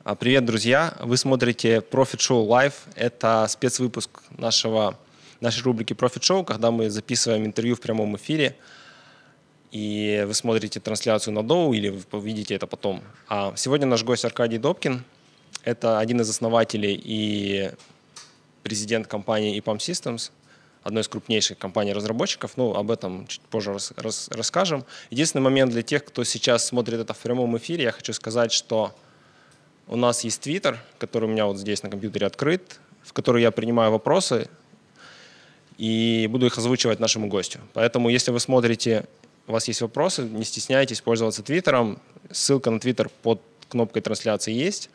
Привет, друзья! Вы смотрите Profit Show Live. Это спецвыпуск нашей рубрики Profit Show, когда мы записываем интервью в прямом эфире. И вы смотрите трансляцию на Доу или вы увидите это потом. Сегодня наш гость Аркадий Добкин. Это один из основателей и президент компании EPAM Systems, одной из крупнейших компаний-разработчиков. Об этом чуть позже расскажем. Единственный момент для тех, кто сейчас смотрит это в прямом эфире, я хочу сказать, что у нас есть Twitter, который у меня вот здесь на компьютере открыт, в который я принимаю вопросы и буду их озвучивать нашему гостю. Поэтому, если вы смотрите, у вас есть вопросы, не стесняйтесь пользоваться Твиттером. Ссылка на Твиттер под кнопкой трансляции есть.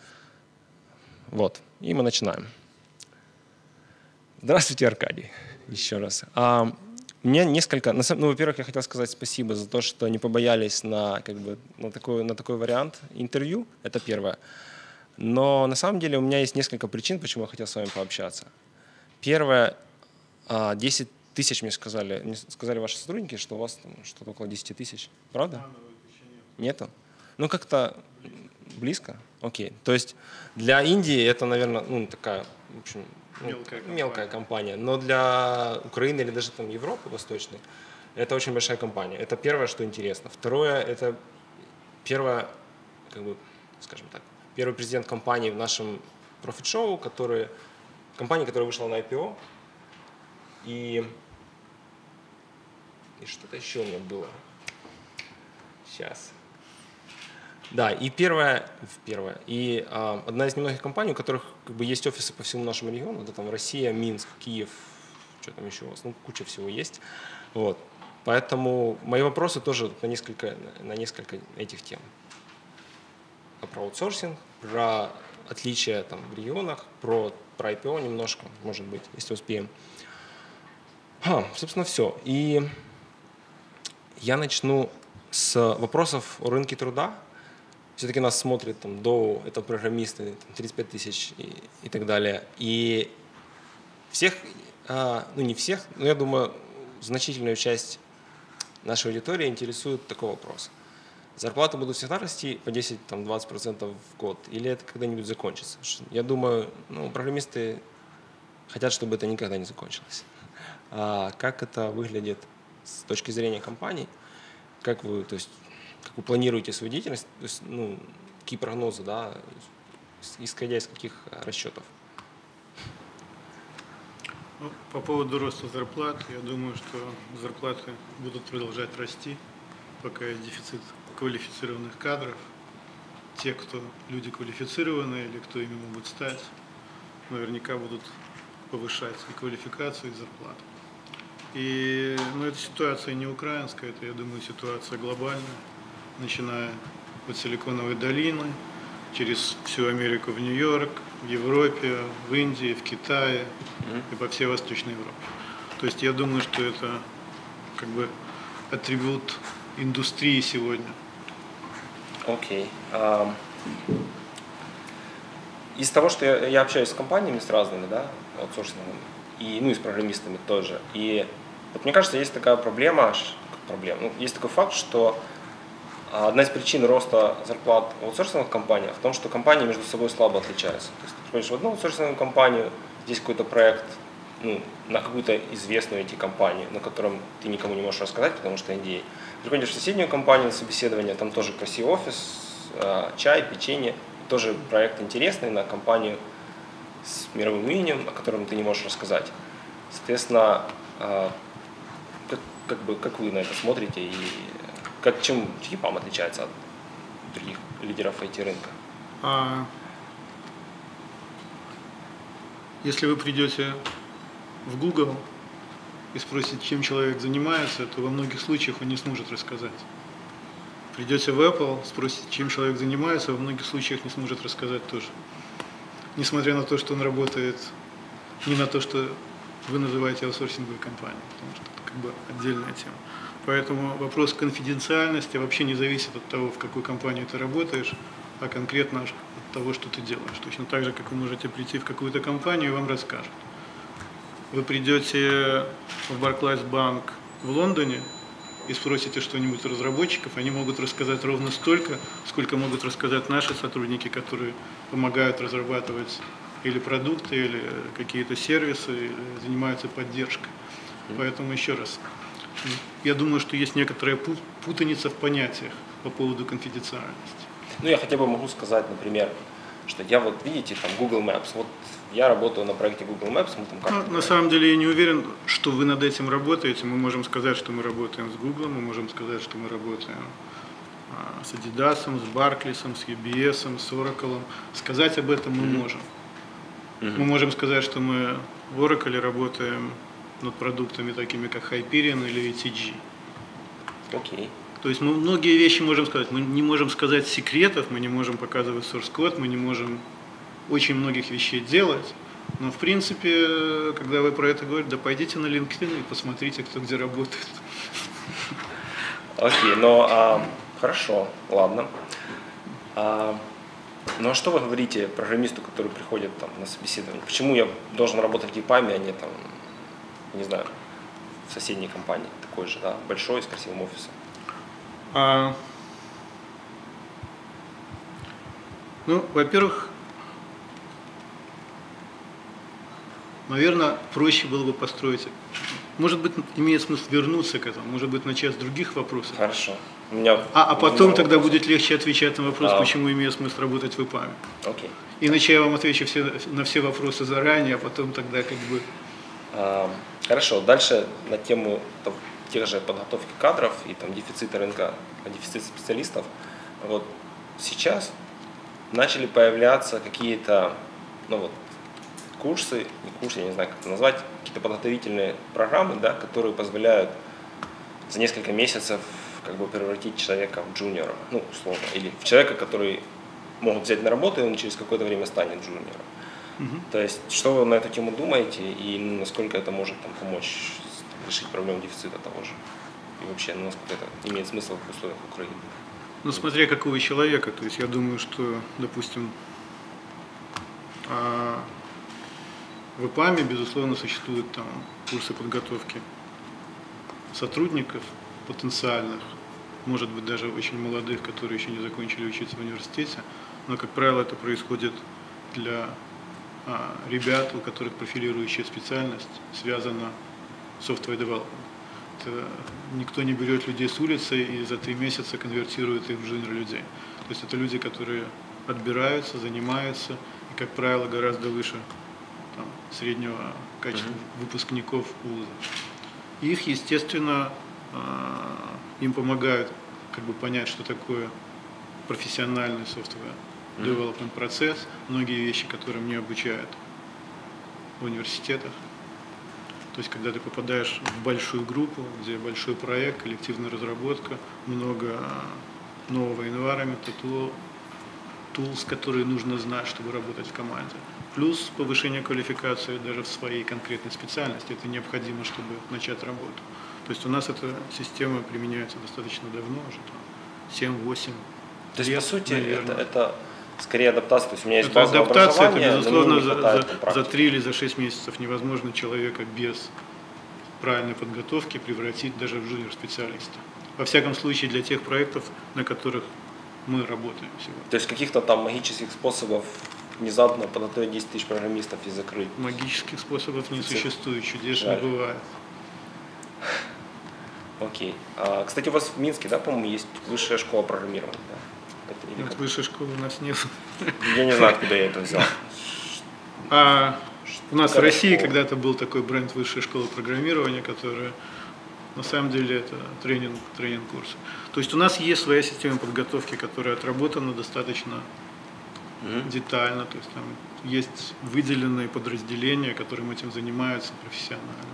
И мы начинаем. Здравствуйте, Аркадий, еще раз. У меня несколько... во-первых, я хотел сказать спасибо за то, что не побоялись на такой вариант интервью. Это первое. Но на самом деле у меня есть несколько причин, почему я хотел с вами пообщаться. Первое, 10 тысяч мне сказали ваши сотрудники, что у вас там что-то около 10 тысяч. Правда? Нету? Как-то близко? Окей. То есть для Индии это, наверное, такая, в общем, мелкая компания. Но для Украины или даже там Европы Восточной это очень большая компания. Это первое, что интересно. Второе, это первое, скажем так, первый президент компании в нашем профит-шоу, компания, которая вышла на IPO. И что-то еще у меня было. Сейчас. Да, и первое. И одна из немногих компаний, у которых есть офисы по всему нашему региону. Это там Россия, Минск, Киев, что там еще у вас, куча всего есть. Поэтому мои вопросы тоже на несколько этих тем. Про аутсорсинг, про отличия в регионах, про IPO немножко, может быть, если успеем. Собственно, все. И я начну с вопросов о рынке труда. Все-таки нас смотрят Доу, это программисты, 35 тысяч и так далее. И всех, не всех, но я думаю, значительную часть нашей аудитории интересует такой вопрос. Зарплаты будут всегда расти по 10-20% в год, или это когда-нибудь закончится? Я думаю, программисты хотят, чтобы это никогда не закончилось. Как это выглядит с точки зрения компаний? Как вы планируете свою деятельность? Какие прогнозы, исходя из каких расчетов? По поводу роста зарплат, я думаю, что зарплаты будут продолжать расти, пока есть дефицит квалифицированных кадров. Те, люди квалифицированные или кто ими могут стать, наверняка будут повышать и квалификацию, и зарплату. И эта ситуация не украинская, это, я думаю, ситуация глобальная, начиная от Силиконовой долины, через всю Америку в Нью-Йорк, в Европе, в Индии, в Китае и по всей Восточной Европе. То есть я думаю, что это атрибут индустрии сегодня. Окей. Из того, что я общаюсь с компаниями, с разными, аутсорсинговыми, и с программистами тоже. И мне кажется, есть такая проблема, есть такой факт, что одна из причин роста зарплат в аутсорсинговых компаниях в том, что компании между собой слабо отличаются. То есть ты приходишь в одну аутсорсинговую компанию, здесь какой-то проект на какую-то известную IT-компанию, на котором ты никому не можешь рассказать, потому что NDA. Приходишь в соседнюю компанию на собеседование, там тоже красивый офис, чай, печенье, тоже проект интересный на компанию с мировым именем, о котором ты не можешь рассказать. Соответственно, как вы на это смотрите и чем EPAM отличается от других лидеров IT-рынка? Если вы придете в Google и спросите, чем человек занимается, то во многих случаях он не сможет рассказать. Придете в Apple, спросите, чем человек занимается, во многих случаях не сможет рассказать тоже. Несмотря на то, что он работает не на то, что вы называете аутсорсинговой компанией, потому что это отдельная тема. Поэтому вопрос конфиденциальности вообще не зависит от того, в какой компании ты работаешь, а конкретно от того, что ты делаешь. Точно так же, как вы можете прийти в какую-то компанию и вам расскажут. Вы придете в Barclays Bank в Лондоне и спросите что-нибудь у разработчиков, они могут рассказать ровно столько, сколько могут рассказать наши сотрудники, которые помогают разрабатывать или продукты, или какие-то сервисы, или занимаются поддержкой. Поэтому еще раз, я думаю, что есть некоторая путаница в понятиях по поводу конфиденциальности. Ну, я хотя бы могу сказать, например, что я вот, видите, там Google Maps, вот я работаю на проекте Google Maps, мы там как-то... На самом деле я не уверен, что вы над этим работаете. Мы можем сказать, что мы работаем с Google, мы можем сказать, что мы работаем с Adidas, с Barclays, с UBS, с Oracle. Сказать об этом мы можем. Мы можем сказать, что мы в Oracle работаем над продуктами такими, как Hyperion или ETG. Окей. То есть мы многие вещи можем сказать. Мы не можем сказать секретов, мы не можем показывать source code, мы не можем очень многих вещей делать. Но в принципе, когда вы про это говорите, да пойдите на LinkedIn и посмотрите, кто где работает. Окей, хорошо, ладно. Ну а что вы говорите программисту, который приходит там, на собеседование? Почему я должен работать в EPAM, а не там, не знаю, в соседней компании, такой же, да, большой, с красивым офисом? Ну, во-первых, наверное, проще было бы построить. Может быть, имеет смысл вернуться к этому, может быть, начать с других вопросов. Хорошо. Потом тогда будет легче отвечать на вопрос, почему имеет смысл работать в EPAM. Окей. Иначе я вам отвечу на все вопросы заранее, а потом тогда как бы... Хорошо. Дальше на тему тех же подготовки кадров и там дефицита рынка, дефицит специалистов. Вот сейчас начали появляться какие-то, курсы, не курсы, я не знаю, как это назвать, какие-то подготовительные программы, да, которые позволяют за несколько месяцев как бы превратить человека в джуниора, условно, или в человека, который могут взять на работу, и он через какое-то время станет джуниором. То есть, что вы на эту тему думаете, и насколько это может помочь решить проблему дефицита того же? И вообще, насколько это имеет смысл в условиях Украины? Смотря какого человека, то есть я думаю, что, допустим, в EPAM, безусловно, существуют там курсы подготовки сотрудников потенциальных, может быть, даже очень молодых, которые еще не закончили учиться в университете, но, как правило, это происходит для ребят, у которых профилирующая специальность связана с software development. Никто не берет людей с улицы и за 3 месяца конвертирует их в джуниор людей. То есть это люди, которые отбираются, занимаются и, как правило, гораздо выше среднего качества выпускников вуза. Их, естественно, им помогают понять, что такое профессиональный software development процесс, многие вещи, которые мне обучают в университетах. То есть, когда ты попадаешь в большую группу, где большой проект, коллективная разработка, много нового environment, tools, которые нужно знать, чтобы работать в команде. Плюс повышение квалификации даже в своей конкретной специальности. Это необходимо, чтобы начать работу. То есть у нас эта система применяется достаточно давно, уже 7-8 То есть, лет, по сути, наверное. это скорее адаптация. То есть у меня есть Это базовое адаптация, это, образование, безусловно, за за 3 или за 6 месяцев невозможно человека без правильной подготовки превратить даже в джуниор-специалиста. Во всяком случае, для тех проектов, на которых мы работаем сегодня. То есть каких-то там магических способов внезапно подготовить 10 тысяч программистов и закрыть? Магических способов не существует, чудес не бывает. Окей. Кстати, у вас в Минске, да, по-моему, есть высшая школа программирования? Да? Нет, высшей школы у нас нет. Я не знаю, откуда я это взял. У нас в России когда-то был такой бренд высшей школы программирования, которая на самом деле это тренинг-курсы. То есть у нас есть своя система подготовки, которая отработана достаточно детально. То есть там есть выделенные подразделения, которым этим занимаются профессионально.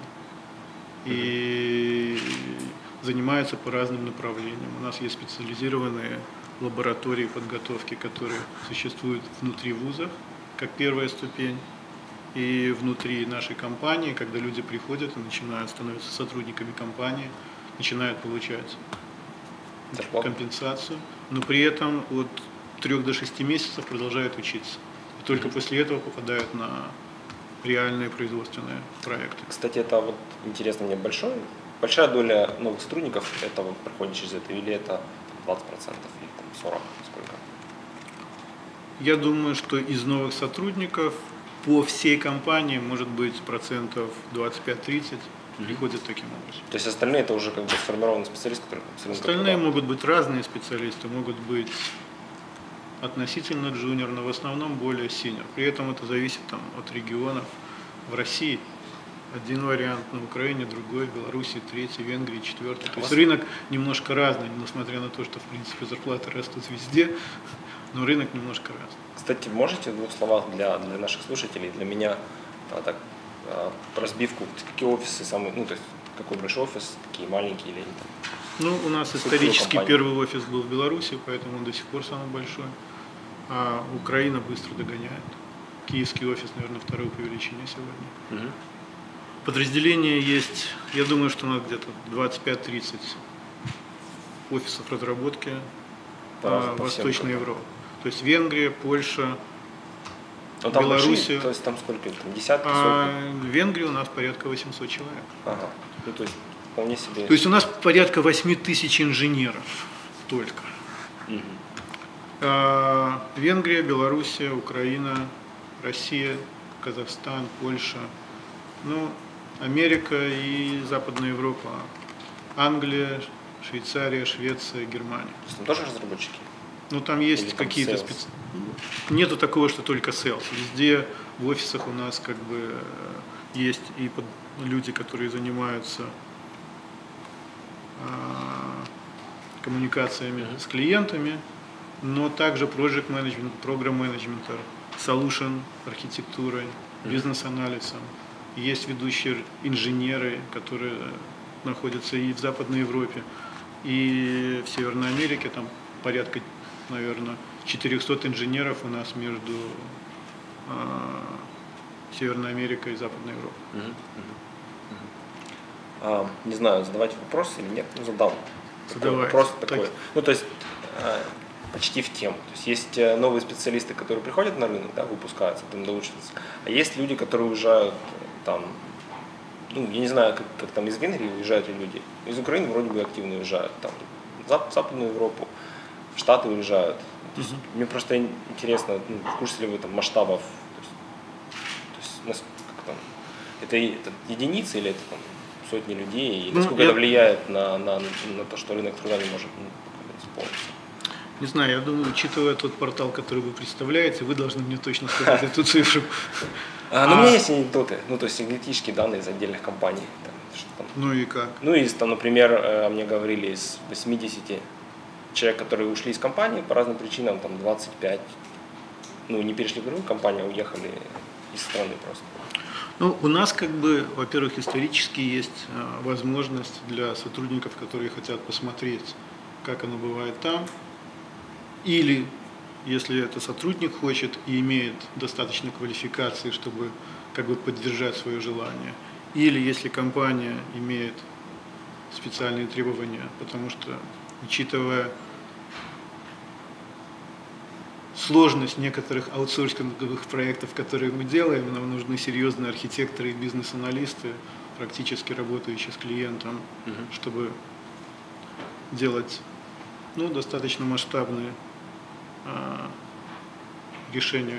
И занимаются по разным направлениям. У нас есть специализированные лаборатории подготовки, которые существуют внутри вузов, как первая ступень. И внутри нашей компании, когда люди приходят и начинают становиться сотрудниками компании, начинают получать компенсацию, но при этом от 3 до 6 месяцев продолжают учиться. И только после этого попадают на реальные производственные проекты. Кстати, это вот интересно мне большой большая доля новых сотрудников этого проходит через это, или это 20% или там 40%, сколько? Я думаю, что из новых сотрудников по всей компании, может быть, процентов 25-30 приходят таким образом. То есть остальные это уже как бы сформированный специалист, который Остальные могут быть разные специалисты, могут быть относительно джуниор, но в основном более синьор. При этом это зависит там, от регионов. В России один вариант, на Украине другой, в Беларуси третий, в Венгрии четвертый. То есть рынок немножко разный, несмотря на то, что в принципе зарплаты растут везде, но рынок немножко разный. Кстати, можете в двух словах для наших слушателей, для меня так, разбивку, какие офисы самые, ну то есть какой большой офис, какие маленькие или там? Ну, у нас исторически первый офис был в Беларуси, поэтому он до сих пор самый большой. А Украина быстро догоняет. Киевский офис, наверное, второй по величине сегодня. Подразделения есть, я думаю, что у нас где-то 25-30 офисов разработки по Восточной Европе. То есть Венгрия, Польша, Белоруссия. То есть там сколько? Там десятки, сотни? В Венгрии у нас порядка 800 человек. Ага. Ну, то есть вполне себе. То есть у нас порядка 8000 инженеров только. Венгрия, Белоруссия, Украина, Россия, Казахстан, Польша, ну, Америка и Западная Европа, Англия, Швейцария, Швеция, Германия. То есть там тоже разработчики? Ну, там есть какие-то Нету такого, что только sales. Везде в офисах у нас как бы есть и люди, которые занимаются коммуникациями с клиентами, но также project management, программ менеджмента, solution архитектурой, бизнес-анализом. Есть ведущие инженеры, которые находятся и в Западной Европе, и в Северной Америке, там порядка, наверное, 400 инженеров у нас между Северной Америкой и Западной Европой. Не знаю, задавать вопрос или нет, ну задам. Задавай. Вопрос такой. Ну, то есть почти в тему. То есть есть новые специалисты, которые приходят на рынок, да, выпускаются, там доучатся. А есть люди, которые уезжают там, ну, я не знаю, как там из Венгрии уезжают ли люди. Из Украины вроде бы активно уезжают, там, в Западную Европу, в Штаты уезжают. То есть, мне просто интересно, ну, в курсе ли вы там масштабов, то есть как там, это единицы или это там сотни людей, и насколько это влияет на то, что рынок труда не может исполниться? Не знаю, я думаю, учитывая тот портал, который вы представляете, вы должны мне точно сказать эту цифру. Но у меня есть анекдоты, ну, то есть аналитические данные из отдельных компаний. Там, что там. Ну и как? Ну, из, там, например, мне говорили, из 80 человек, которые ушли из компании по разным причинам, там 25, ну, не перешли в другую компанию, а уехали из страны просто. Ну, у нас, как бы, во-первых, исторически есть возможность для сотрудников, которые хотят посмотреть, как оно бывает там, или, если это сотрудник хочет и имеет достаточно квалификации, чтобы как бы поддержать свое желание, или если компания имеет специальные требования, потому что, учитывая сложность некоторых аутсорсинговых проектов, которые мы делаем, нам нужны серьезные архитекторы и бизнес-аналисты, практически работающие с клиентом, чтобы делать, ну, достаточно масштабные решения.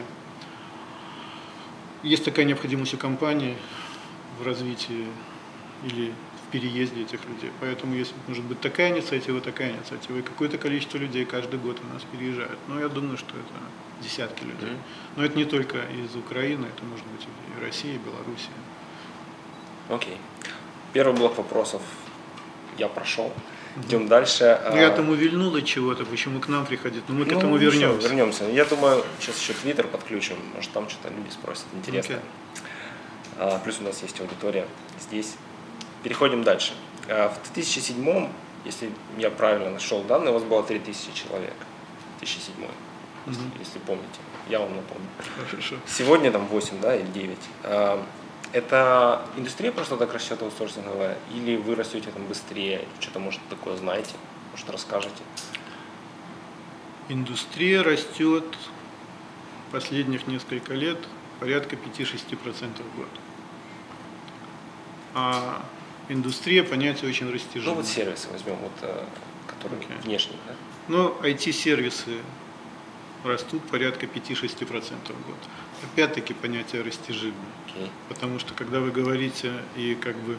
Есть такая необходимость у компании в развитии или в переезде этих людей. Поэтому есть, может быть, такая инициатива, и какое-то количество людей каждый год у нас переезжают. Но я думаю, что это десятки людей. Но это не только из Украины, это может быть и Россия, и Белоруссия. Окей. Первый блок вопросов я прошел. Идем дальше. Ну, я там увильнул от чего-то, почему к нам приходить, но мы к этому вернемся. Вернемся. Я думаю, сейчас еще Твиттер подключим, может там что-то люди спросят, интересно. Плюс у нас есть аудитория здесь. Переходим дальше. В 2007, если я правильно нашел данные, у вас было 3000 человек. 2007, если помните. Я вам напомню. Хорошо. Сегодня там 8, да, или 9. Это индустрия просто так растет аутсорсинговая, или вы растете там быстрее, что-то, может, такое знаете, может, расскажете? Индустрия растет последних несколько лет порядка 5-6% в год. А индустрия понятие очень растяжимое. Ну вот сервисы возьмем, которые внешние. Да? Ну, IT-сервисы растут порядка 5-6% в год. Опять-таки понятие растяжимое. Потому что когда вы говорите и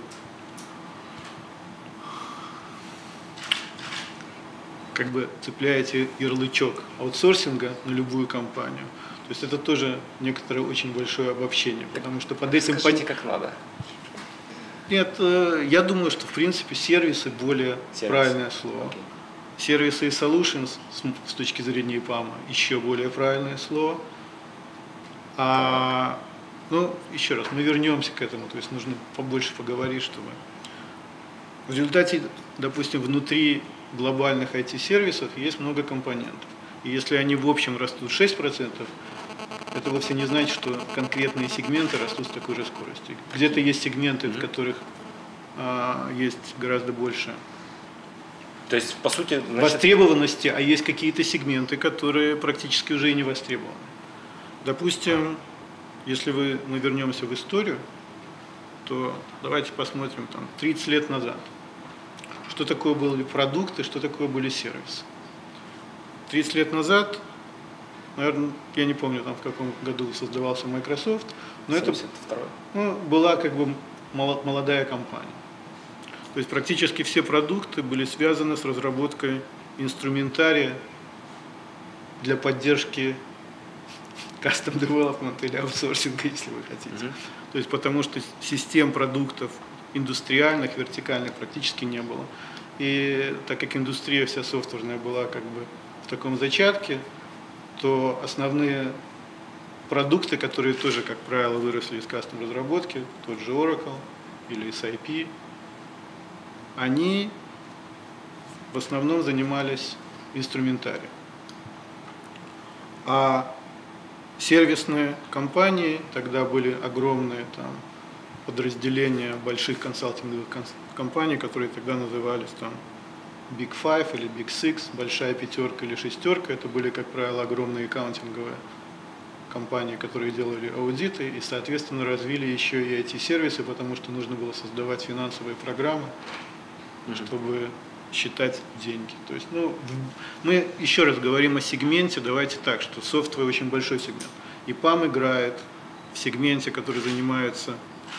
как бы цепляете ярлычок аутсорсинга на любую компанию, то есть это тоже некоторое очень большое обобщение, потому что под этим... Скажите, как надо. Нет, я думаю, что в принципе сервисы более правильное слово. Сервисы и solutions с точки зрения ИПАМа еще более правильное слово. Ну, еще раз, мы вернемся к этому, то есть нужно побольше поговорить, чтобы... В результате, допустим, внутри глобальных IT-сервисов есть много компонентов. И если они в общем растут 6%, это вовсе не значит, что конкретные сегменты растут с такой же скоростью. Где-то есть сегменты, в которых есть гораздо больше То есть, по сути, востребованности, а есть какие-то сегменты, которые практически уже и не востребованы. Допустим, если мы вернемся в историю, то давайте посмотрим 30 лет назад. Что такое были продукты, что такое были сервисы. 30 лет назад, наверное, я не помню, в каком году создавался Microsoft, но 72-й. Была как бы молодая компания. То есть практически все продукты были связаны с разработкой инструментария для поддержки custom development или аутсорсинга, если вы хотите. То есть потому что систем продуктов индустриальных, вертикальных практически не было. И так как индустрия вся софтверная была как бы в таком зачатке, то основные продукты, которые тоже, как правило, выросли из custom разработки, тот же Oracle или SAP, они в основном занимались инструментарием. А сервисные компании, тогда были огромные подразделения больших консалтинговых компаний, которые тогда назывались Big Five или Big Six, большая пятерка или шестерка. Это были, как правило, огромные аккаунтинговые компании, которые делали аудиты и, соответственно, развили еще и IT-сервисы, потому что нужно было создавать финансовые программы, чтобы считать деньги. То есть, мы еще раз говорим о сегменте, давайте так, что софтвер очень большой сегмент. ИПАМ играет в сегменте, который занимается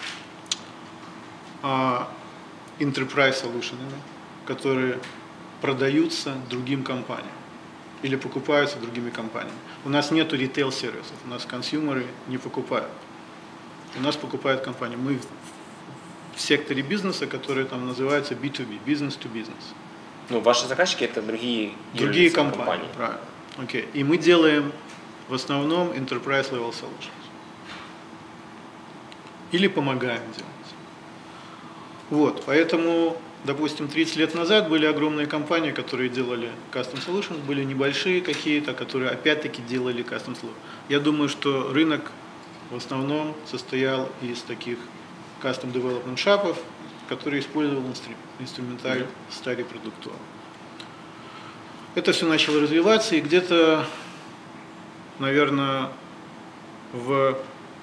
enterprise solutions, которые продаются другим компаниям или покупаются другими компаниями. У нас нету ритейл-сервисов, у нас консюмеры не покупают. У нас покупают компании. Мы в секторе бизнеса, который называется B2B, business to business. Ну, ваши заказчики это другие компании. Правильно. Okay. И мы делаем в основном enterprise level solutions. Или помогаем делать. Поэтому, допустим, 30 лет назад были огромные компании, которые делали custom solutions, были небольшие какие-то, которые опять-таки делали custom solutions. Я думаю, что рынок в основном состоял из таких custom development shop'ов, которые использовал инструментарий старой продуктовый. Это все начало развиваться, и где-то, наверное, в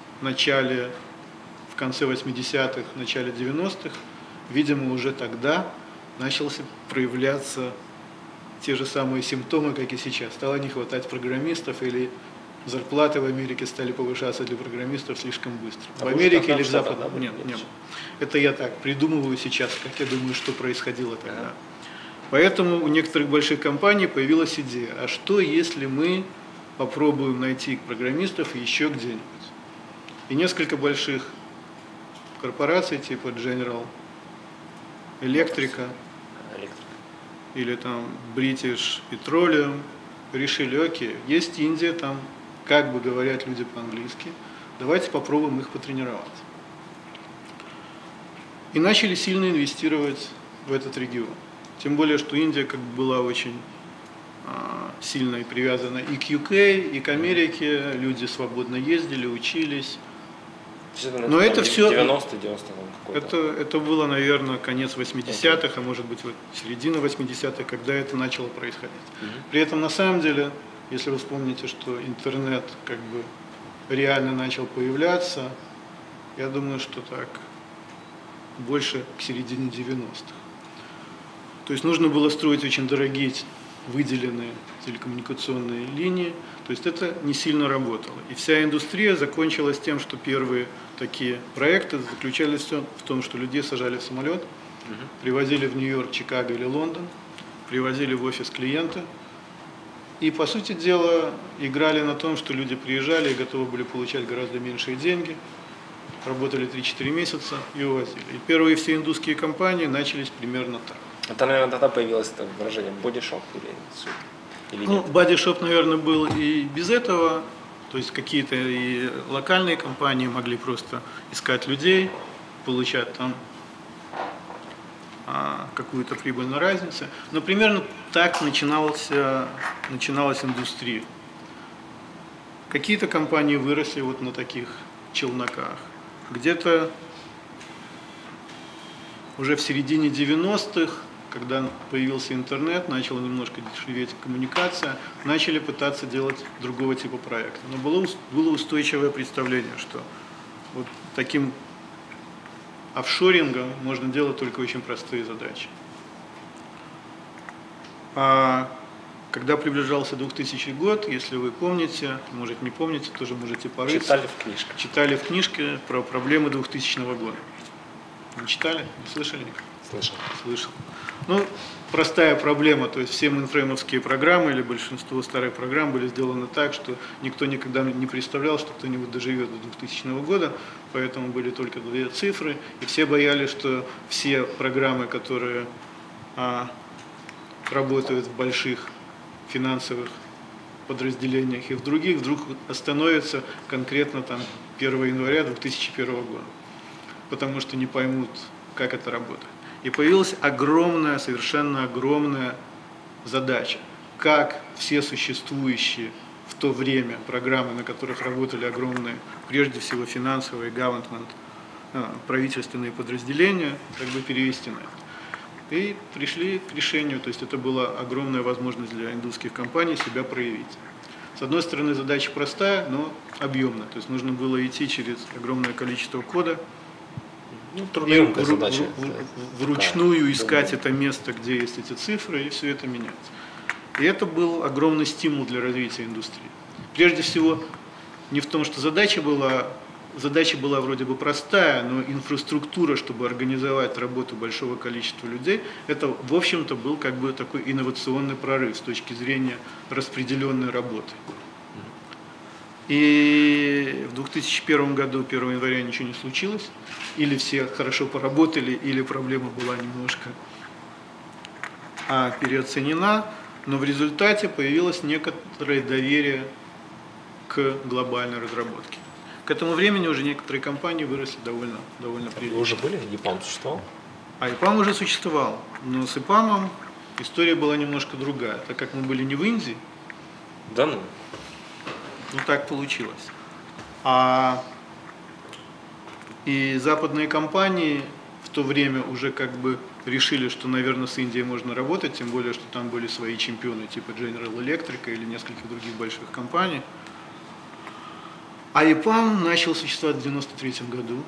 конце 80-х, начале 90-х, видимо, уже тогда начался проявляться те же самые симптомы, как и сейчас. Стало не хватать программистов, или зарплаты в Америке стали повышаться для программистов слишком быстро. В Америке или в Западном? Нет, не было. Это я так придумываю сейчас, как я думаю, что происходило тогда. Поэтому у некоторых больших компаний появилась идея, а что если мы попробуем найти программистов еще где-нибудь? И несколько больших корпораций типа General Electric или British Petroleum решили, окей, есть Индия, там как бы говорят люди по-английски, давайте попробуем их потренировать. И начали сильно инвестировать в этот регион. Тем более, что Индия как бы была очень сильно и привязана и к UK, и к Америке, люди свободно ездили, учились. Но это все... 90 какой-то. Это было, наверное, конец 80-х, а может быть середина 80-х, когда это начало происходить. При этом, на самом деле, если вы вспомните, что интернет как бы реально начал появляться, я думаю, что так больше к середине 90-х. То есть нужно было строить очень дорогие выделенные телекоммуникационные линии, то есть это не сильно работало. И вся индустрия закончилась тем, что первые такие проекты заключались в том, что людей сажали в самолет, привозили в Нью-Йорк, Чикаго или Лондон, привозили в офис клиента и, по сути дела, играли на том, что люди приезжали и готовы были получать гораздо меньшие деньги, работали 3-4 месяца и увозили. И первые все индусские компании начались примерно так. Это, наверное, тогда появилось это выражение бодишоп или нет? Бодишоп, наверное, был и без этого. То есть какие-то и локальные компании могли просто искать людей, получать там какую-то прибыль на разнице. Но примерно так начиналась индустрия. Какие-то компании выросли вот на таких челноках. Где-то уже в середине 90-х, когда появился интернет, начала немножко дешеветь коммуникация, начали пытаться делать другого типа проекта. Но было устойчивое представление, что вот таким офшорингом можно делать только очень простые задачи. А когда приближался 2000 год, если вы помните, может не помните, тоже можете порыться. Читали в книжках. Читали в книжке про проблемы 2000 года. Не читали? Не слышали их? Слышал. Слышал. Ну, простая проблема, то есть все мейнфреймовские программы или большинство старых программ были сделаны так, что никто никогда не представлял, что кто-нибудь доживет до 2000 года, поэтому были только две цифры, и все боялись, что все программы, которые работают в больших финансовых подразделениях и в других, вдруг остановятся конкретно там 1 января 2001 года, потому что не поймут, как это работает. И появилась огромная, совершенно огромная задача, как все существующие в то время программы, на которых работали огромные, прежде всего финансовые, government, правительственные подразделения, как бы перевести на это. И пришли к решению, то есть это была огромная возможность для индусских компаний себя проявить. С одной стороны, задача простая, но объемная, то есть нужно было идти через огромное количество кода, трудоемкая задача. Вручную искать это место, где есть эти цифры, и все это менять. И это был огромный стимул для развития индустрии. Прежде всего, не в том, что задача была вроде бы простая, но инфраструктура, чтобы организовать работу большого количества людей, это, в общем-то, был как бы такой инновационный прорыв с точки зрения распределенной работы. И в 2001 году, 1 января, ничего не случилось. Или все хорошо поработали, или проблема была немножко переоценена. Но в результате появилось некоторое доверие к глобальной разработке. К этому времени уже некоторые компании выросли довольно прилично. Вы уже были? EPAM существовал? EPAM уже существовал. Но с EPAM история была немножко другая. Так как мы были не в Индии. Да ну? Ну так получилось. И западные компании в то время уже как бы решили, что, наверное, с Индией можно работать, тем более, что там были свои чемпионы типа General Electric или нескольких других больших компаний. А EPAM начал существовать в 1993 году,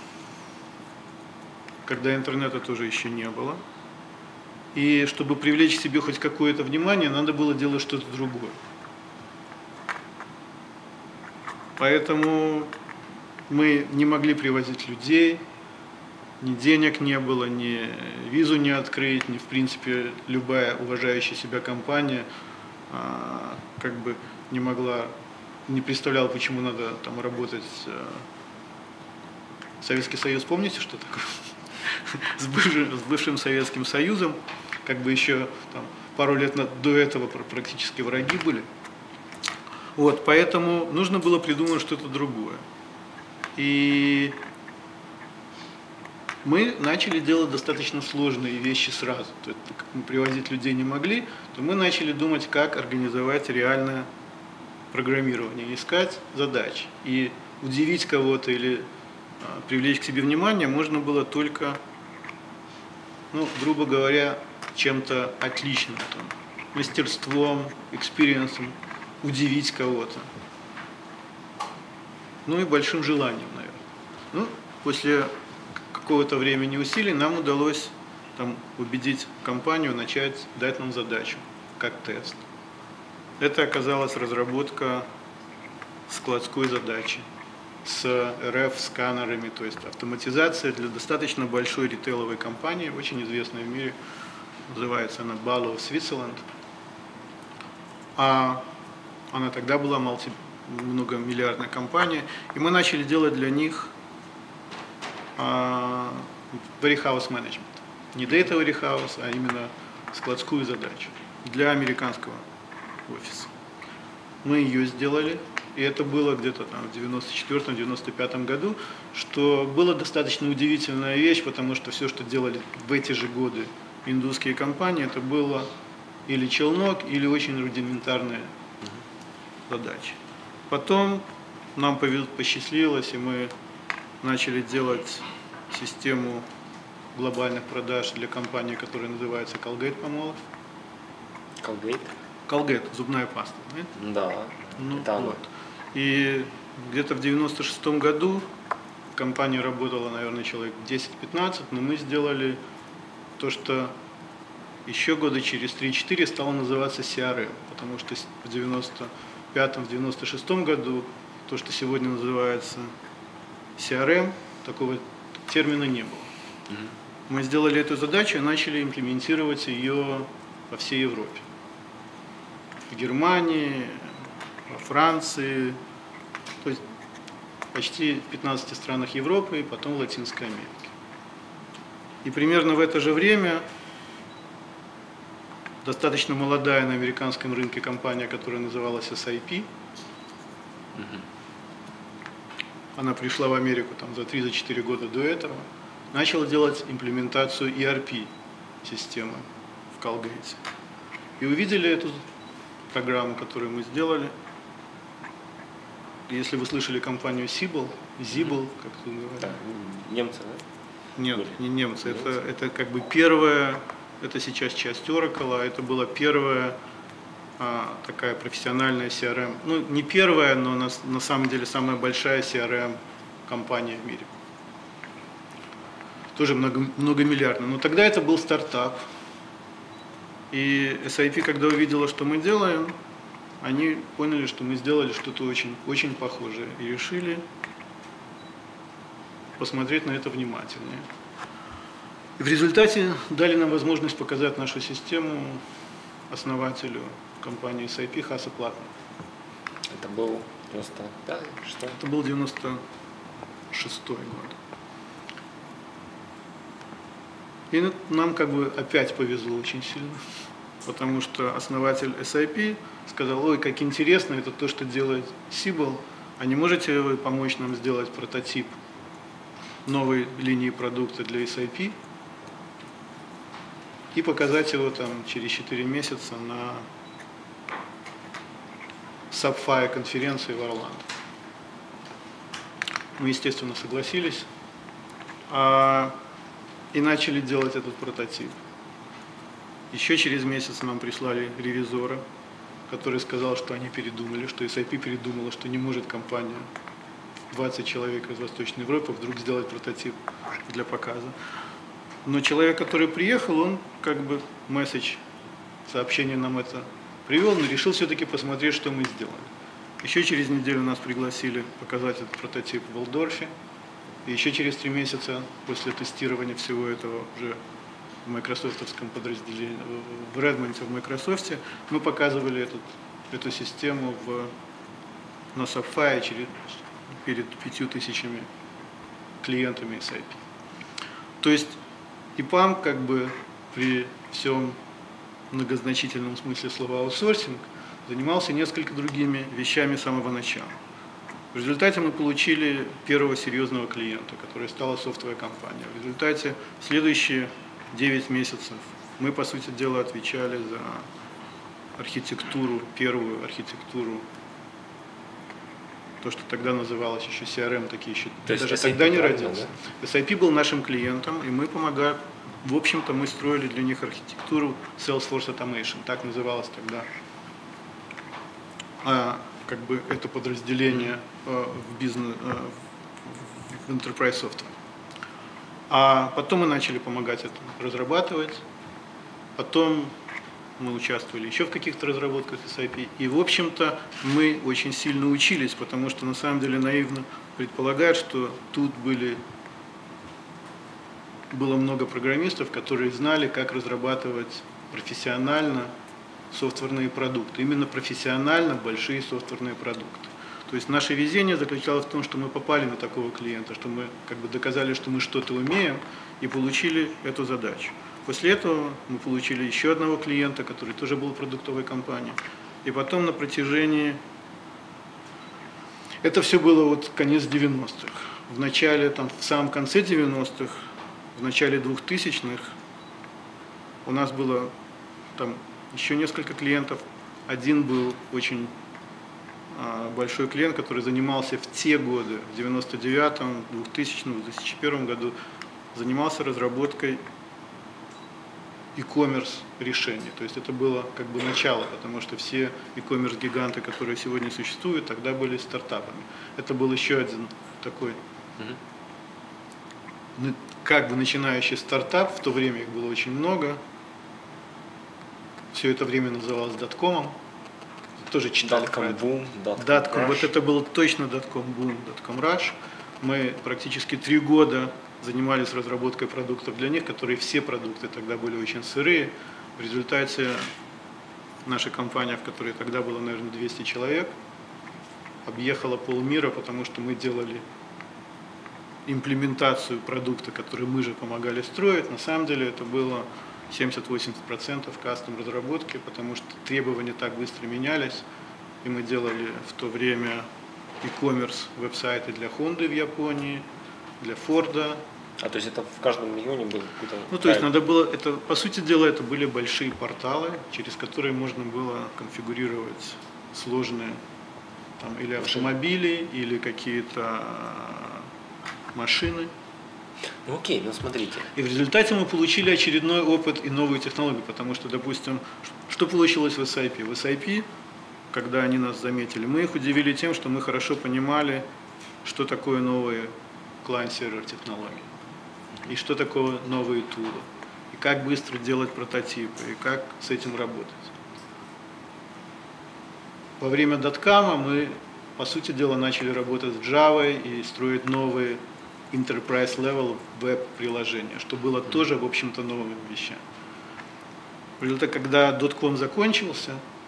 когда интернета тоже еще не было. И чтобы привлечь к себе хоть какое-то внимание, надо было делать что-то другое. Поэтому мы не могли привозить людей, ни денег не было, ни визу не открыть, ни в принципе любая уважающая себя компания как бы не представляла, почему надо там работать. Советский Союз, помните, что такое? С бывшим Советским Союзом, как бы еще там, пару лет до этого практически враги были. Вот, поэтому нужно было придумать что-то другое. И мы начали делать достаточно сложные вещи сразу. То есть, так как мы привозить людей не могли, то мы начали думать, как организовать реальное программирование, искать задачи. И удивить кого-то или привлечь к себе внимание можно было только, грубо говоря, чем-то отличным, там, мастерством, экспириенсом, удивить кого-то. И большим желанием, наверное. После какого-то времени усилий нам удалось там убедить компанию начать дать нам задачу, как тест. Это оказалась разработка складской задачи с RF-сканерами, то есть автоматизация для достаточно большой ритейловой компании, очень известной в мире, называется она Balo of Switzerland. А она тогда была многомиллиардная компания, и мы начали делать для них warehouse management. Не data warehouse, а именно складскую задачу для американского офиса. Мы ее сделали, и это было где-то там в 94-95 году, что было достаточно удивительная вещь, потому что все, что делали в эти же годы индусские компании, это было или челнок, или очень рудиментарные задачи. Потом нам посчастливилось, и мы начали делать систему глобальных продаж для компании, которая называется Colgate-Palmolive. Colgate? Colgate, зубная паста. Нет? Да, ну, это вот. И где-то в 96 году компания работала, наверное, человек 10-15, но мы сделали то, что еще года через 3-4 стало называться CRM, потому что в 95-96 году то, что сегодня называется CRM, такого термина не было. Мы сделали эту задачу и начали имплементировать ее по всей Европе. В Германии, во Франции, то есть почти в 15 странах Европы и потом в Латинской Америке. И примерно в это же время достаточно молодая на американском рынке компания, которая называлась SIP, она пришла в Америку там, за 3-4 года до этого, начала делать имплементацию ERP-системы в Colgate. И увидели эту программу, которую мы сделали. Если вы слышали компанию Siebel, как это называется? Немцы, да? Нет, не немцы. Это как бы первая, это сейчас часть Oracle, а это была первая такая профессиональная CRM. Ну, не первая, но на самом деле самая большая CRM-компания в мире. Тоже многомиллиардная. Но тогда это был стартап. И SIP, когда увидела, что мы делаем, они поняли, что мы сделали что-то очень, очень похожее. И решили посмотреть на это внимательнее. И в результате дали нам возможность показать нашу систему основателю компании SIP Hasse Plattner. Это был 95-й, что? Это был 96-й год. И нам как бы опять повезло очень сильно, потому что основатель SIP сказал: ой, как интересно, это то, что делает Siebel, а не можете вы помочь нам сделать прототип новой линии продукта для SIP и показать его там через 4 месяца на Sapphire конференции в Орландо. Мы, естественно, согласились и начали делать этот прототип. Еще через месяц нам прислали ревизора, который сказал, что они передумали, что SIP передумала, что не может компания 20 человек из Восточной Европы вдруг сделать прототип для показа. Но человек, который приехал, он как бы сообщение нам это привел, но решил все-таки посмотреть, что мы сделали. Еще через неделю нас пригласили показать этот прототип в Валдорфе. И еще через 3 месяца после тестирования всего этого уже в майкрософтовском подразделении, в Редмонте, в Microsoft, мы показывали эту систему на Sapphire перед 5000 клиентами SIP. То есть EPAM как бы при всем многозначительном смысле слова аутсорсинг занимался несколько другими вещами с самого начала. В результате мы получили первого серьезного клиента, который стала софтовая компания. В результате следующие 9 месяцев мы, по сути дела, отвечали за архитектуру, первую архитектуру, то, что тогда называлось еще CRM, такие еще даже тогда не родился. Да? SIP был нашим клиентом, и мы помогали, в общем-то, мы строили для них архитектуру Salesforce Automation, так называлось тогда. Как бы это подразделение в Enterprise Software. А потом мы начали помогать это разрабатывать. Потом мы участвовали еще в каких-то разработках SIP. И, в общем-то, мы очень сильно учились, потому что, на самом деле, наивно предполагать, что тут было много программистов, которые знали, как разрабатывать профессионально софтверные продукты. Именно профессионально большие софтверные продукты. То есть наше везение заключалось в том, что мы попали на такого клиента, что мы как бы доказали, что мы что-то умеем, и получили эту задачу. После этого мы получили еще одного клиента, который тоже был продуктовой компанией. И потом на протяжении... Это все было вот конец 90-х. В начале, там, в самом конце 90-х, в начале 2000-х у нас было там еще несколько клиентов. Один был очень большой клиент, который занимался в те годы, в 99-м, 2000-м, 2001 году, занимался разработкой e-commerce решений. То есть это было как бы начало, потому что все e-commerce гиганты, которые сегодня существуют, тогда были стартапами. Это был еще один такой как бы начинающий стартап, в то время их было очень много. Все это время называлось доткомом. Тоже читали про это. Дотком. Вот это был точно дотком-бум, дотком-раш. Мы практически 3 года занимались разработкой продуктов для них, которые все продукты тогда были очень сырые. В результате наша компания, в которой тогда было, наверное, 200 человек, объехала полмира, потому что мы делали имплементацию продукта, который мы же помогали строить. На самом деле это было 70-80% кастом разработки, потому что требования так быстро менялись. И мы делали в то время e-commerce веб-сайты для Honda в Японии, для Ford. То есть это в каждом регионе был какой-то... Ну, то есть надо было, это, по сути дела, это были большие порталы, через которые можно было конфигурировать сложные там, или автомобили, или какие-то машины. Ну окей, ну смотрите. И в результате мы получили очередной опыт и новые технологии, потому что, допустим, что получилось в SIP? В SIP, когда они нас заметили, мы их удивили тем, что мы хорошо понимали, что такое новые client-server технологии, и что такое новые тулы, и как быстро делать прототипы, и как с этим работать. Во время доткама мы, по сути дела, начали работать с Java и строить новые enterprise level веб-приложения, что было тоже, в общем-то, новым вещам. В результате, когда дотком закончился,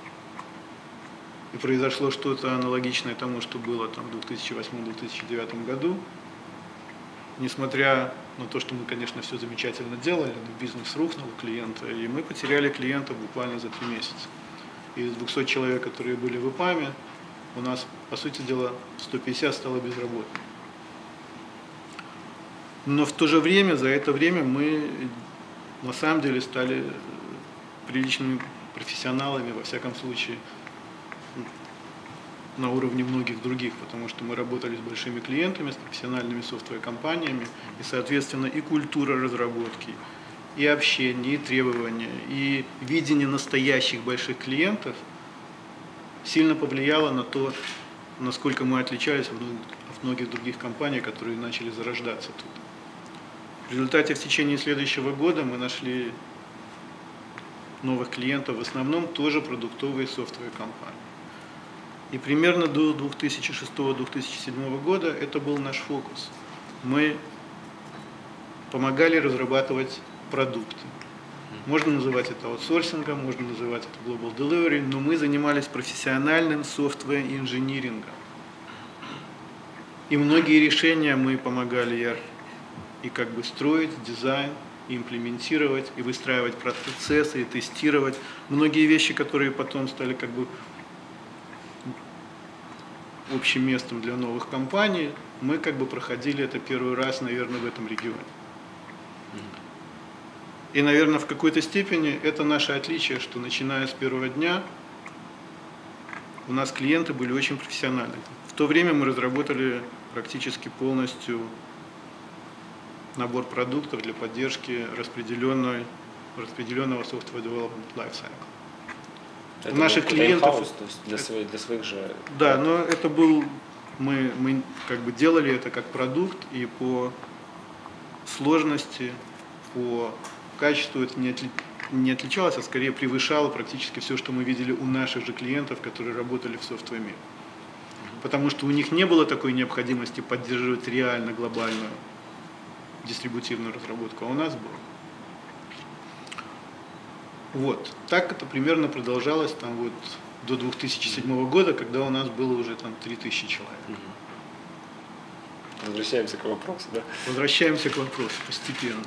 и произошло что-то аналогичное тому, что было там, в 2008-2009 году, несмотря на то, что мы, конечно, все замечательно делали, но бизнес рухнул у клиента, и мы потеряли клиента буквально за 3 месяца. Из 200 человек, которые были в ИПАМе, у нас, по сути дела, 150 стало безработными. Но в то же время, за это время мы на самом деле стали приличными профессионалами, во всяком случае, на уровне многих других, потому что мы работали с большими клиентами, с профессиональными софтвер-компаниями, и, соответственно, и культура разработки, и общение, и требования, и видение настоящих больших клиентов сильно повлияло на то, насколько мы отличались от многих других компаний, которые начали зарождаться тут. В результате в течение следующего года мы нашли новых клиентов, в основном тоже продуктовые софтвер-компании. И примерно до 2006-2007 года это был наш фокус. Мы помогали разрабатывать продукты. Можно называть это аутсорсингом, можно называть это global delivery, но мы занимались профессиональным софтвер-инжинирингом. И многие решения мы помогали и как бы строить, дизайн, и имплементировать, и выстраивать процессы, и тестировать. Многие вещи, которые потом стали как бы общим местом для новых компаний, мы как бы проходили это первый раз, наверное, в этом регионе. И, наверное, в какой-то степени это наше отличие, что начиная с первого дня у нас клиенты были очень профессиональны. В то время мы разработали практически полностью набор продуктов для поддержки распределенного software development lifecycle. Это у наших клиентов, то есть для своих же... Да, но это был, мы как бы делали это как продукт, и по сложности, по качеству это не отличалось, а скорее превышало практически все, что мы видели у наших же клиентов, которые работали в софтвере. Потому что у них не было такой необходимости поддерживать реально глобальную дистрибутивную разработку, а у нас было. Вот. Так это примерно продолжалось там, вот, до 2007 года, когда у нас было уже там 3000 человек. Возвращаемся к вопросу, да? Возвращаемся к вопросу постепенно.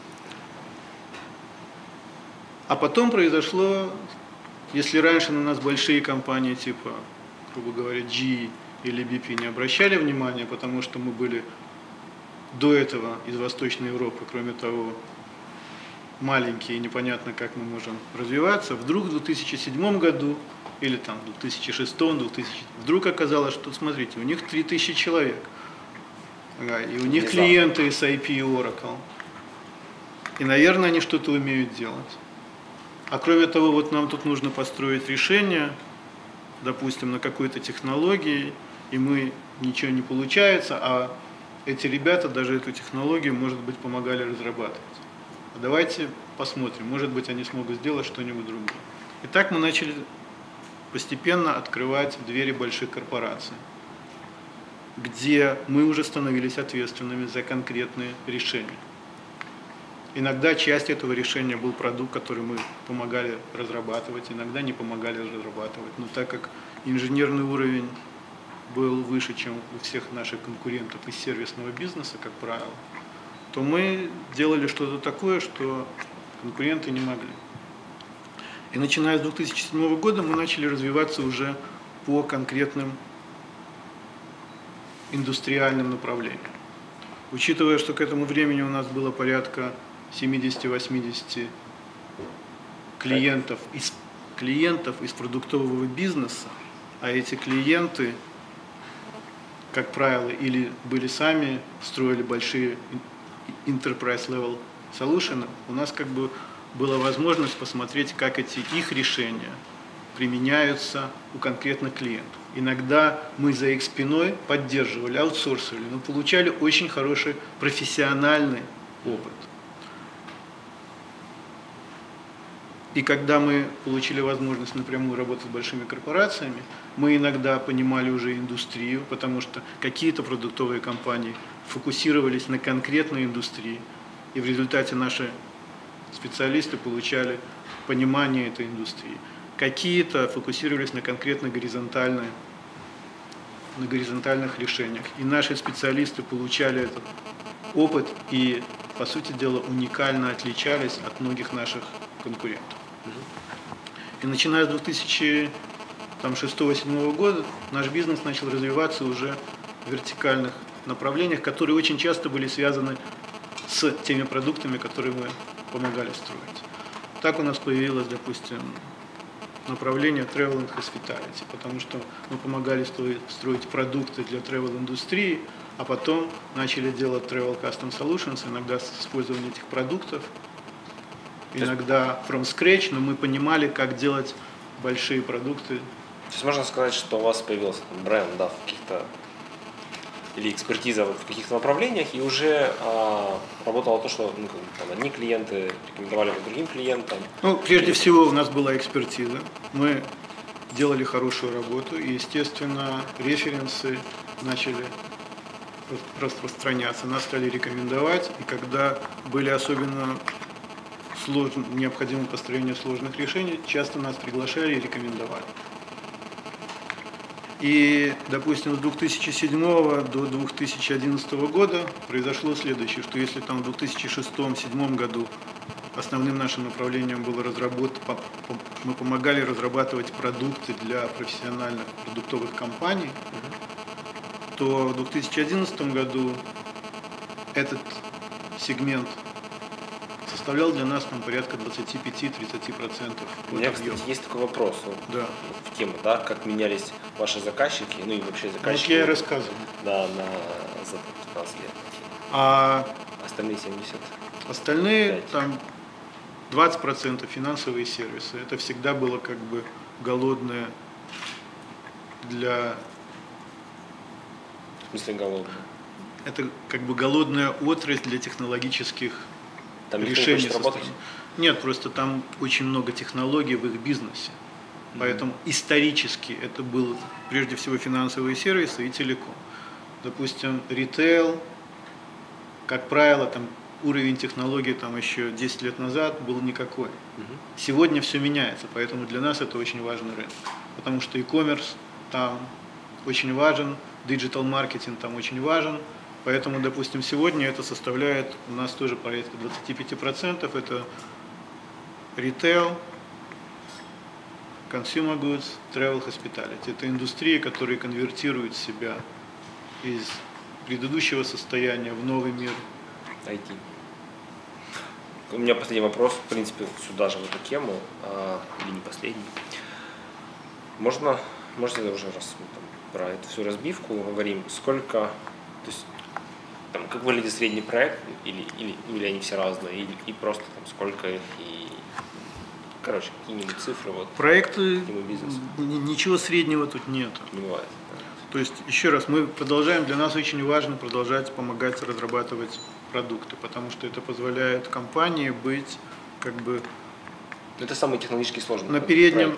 А потом произошло, если раньше на нас большие компании типа, грубо говоря, GE или BP не обращали внимания, потому что мы были до этого из Восточной Европы, кроме того, маленькие, и непонятно, как мы можем развиваться, вдруг в 2007 году или там в 2006-2000 вдруг оказалось, что, смотрите, у них 3000 человек, и у них клиенты SAP и Oracle, и, наверное, они что-то умеют делать. А кроме того, вот нам тут нужно построить решение, допустим, на какой-то технологии, и мы ничего не получается, а эти ребята даже эту технологию, может быть, помогали разрабатывать. А давайте посмотрим, может быть, они смогут сделать что-нибудь другое. И так мы начали постепенно открывать двери больших корпораций, где мы уже становились ответственными за конкретные решения. Иногда часть этого решения был продукт, который мы помогали разрабатывать, иногда не помогали разрабатывать. Но так как инженерный уровень был выше, чем у всех наших конкурентов из сервисного бизнеса, как правило, то мы делали что-то такое, что конкуренты не могли. И начиная с 2007 года мы начали развиваться уже по конкретным индустриальным направлениям. Учитывая, что к этому времени у нас было порядка 70-80 клиентов из продуктового бизнеса, а эти клиенты, как правило, или были сами, строили большие enterprise level solutions, у нас как бы была возможность посмотреть, как эти их решения применяются у конкретных клиентов. Иногда мы за их спиной поддерживали, аутсорсировали, но получали очень хороший профессиональный опыт. И когда мы получили возможность напрямую работать с большими корпорациями, мы иногда понимали уже индустрию, потому что какие-то продуктовые компании фокусировались на конкретной индустрии, и в результате наши специалисты получали понимание этой индустрии. Какие-то фокусировались на конкретно горизонтальных решениях, и наши специалисты получали этот опыт и, по сути дела, уникально отличались от многих наших конкурентов. И начиная с 2006-2007 года наш бизнес начал развиваться уже в вертикальных направлениях, которые очень часто были связаны с теми продуктами, которые мы помогали строить. Так у нас появилось, допустим, направление Travel and Hospitality, потому что мы помогали строить продукты для travel-индустрии, а потом начали делать Travel Custom Solutions, иногда с использованием этих продуктов, иногда from scratch, но мы понимали, как делать большие продукты. То есть можно сказать, что у вас появился бренд, да, в каких-то или экспертиза в каких-то направлениях, и уже работало то, что там, одни клиенты рекомендовали другим клиентам. Ну, прежде всего у нас была экспертиза. Мы делали хорошую работу, и, естественно, референсы начали распространяться, нас стали рекомендовать, и когда были особенно необходимо построение сложных решений, часто нас приглашали и рекомендовали. И, допустим, с 2007 до 2011 года произошло следующее, что если там в 2006-2007 году основным нашим направлением было разработка, мы помогали разрабатывать продукты для профессиональных продуктовых компаний, то в 2011 году этот сегмент составлял для нас там порядка 25-30%. У меня, кстати, есть такой вопрос да. В тему, да, как менялись ваши заказчики, ну и вообще заказчики. Вот я и рассказывал. Да, за 15 лет. А остальные 70? Остальные 5. там 20% финансовые сервисы. Это всегда было как бы голодное для... В смысле голодное? это как бы голодная отрасль для технологических Там решений. работать? Нет, просто там очень много технологий в их бизнесе. Поэтому исторически это был прежде всего финансовые сервисы и телеком. Допустим, ритейл, как правило, там уровень технологий там еще 10 лет назад был никакой. Сегодня все меняется, поэтому для нас это очень важный рынок. Потому что e-commerce там очень важен, диджитал-маркетинг там очень важен. Поэтому, допустим, сегодня это составляет у нас тоже порядка 25%. Это ритейл, consumer goods, travel, hospitality. Это индустрии, которые конвертируют себя из предыдущего состояния в новый мир. IT. У меня последний вопрос, в принципе, сюда же в эту тему, или не последний. Можете уже, раз мы там про эту всю разбивку говорим, сколько, то есть, там, как выглядит средний проект, или они все разные, и просто там сколько их, и, короче, какие-нибудь цифры, вот. Проекты, ничего среднего тут нет. Не бывает. То есть, еще раз, мы продолжаем, для нас очень важно продолжать помогать разрабатывать продукты, потому что это позволяет компании быть как бы это самый технологически сложный на переднем,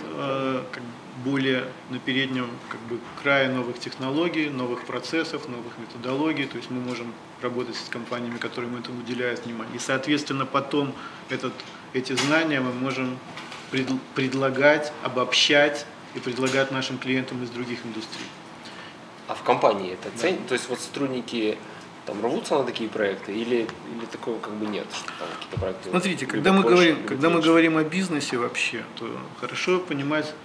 на переднем как бы крае новых технологий, новых процессов, новых методологий. То есть мы можем работать с компаниями, которым этому уделяют внимание. И, соответственно, потом эти знания мы можем предлагать, обобщать и предлагать нашим клиентам из других индустрий. А в компании это ценят? То есть вот сотрудники там рвутся на такие проекты или такого как бы нет, что там какие-то проекты? Смотрите, когда мы говорим о бизнесе вообще, то хорошо понимать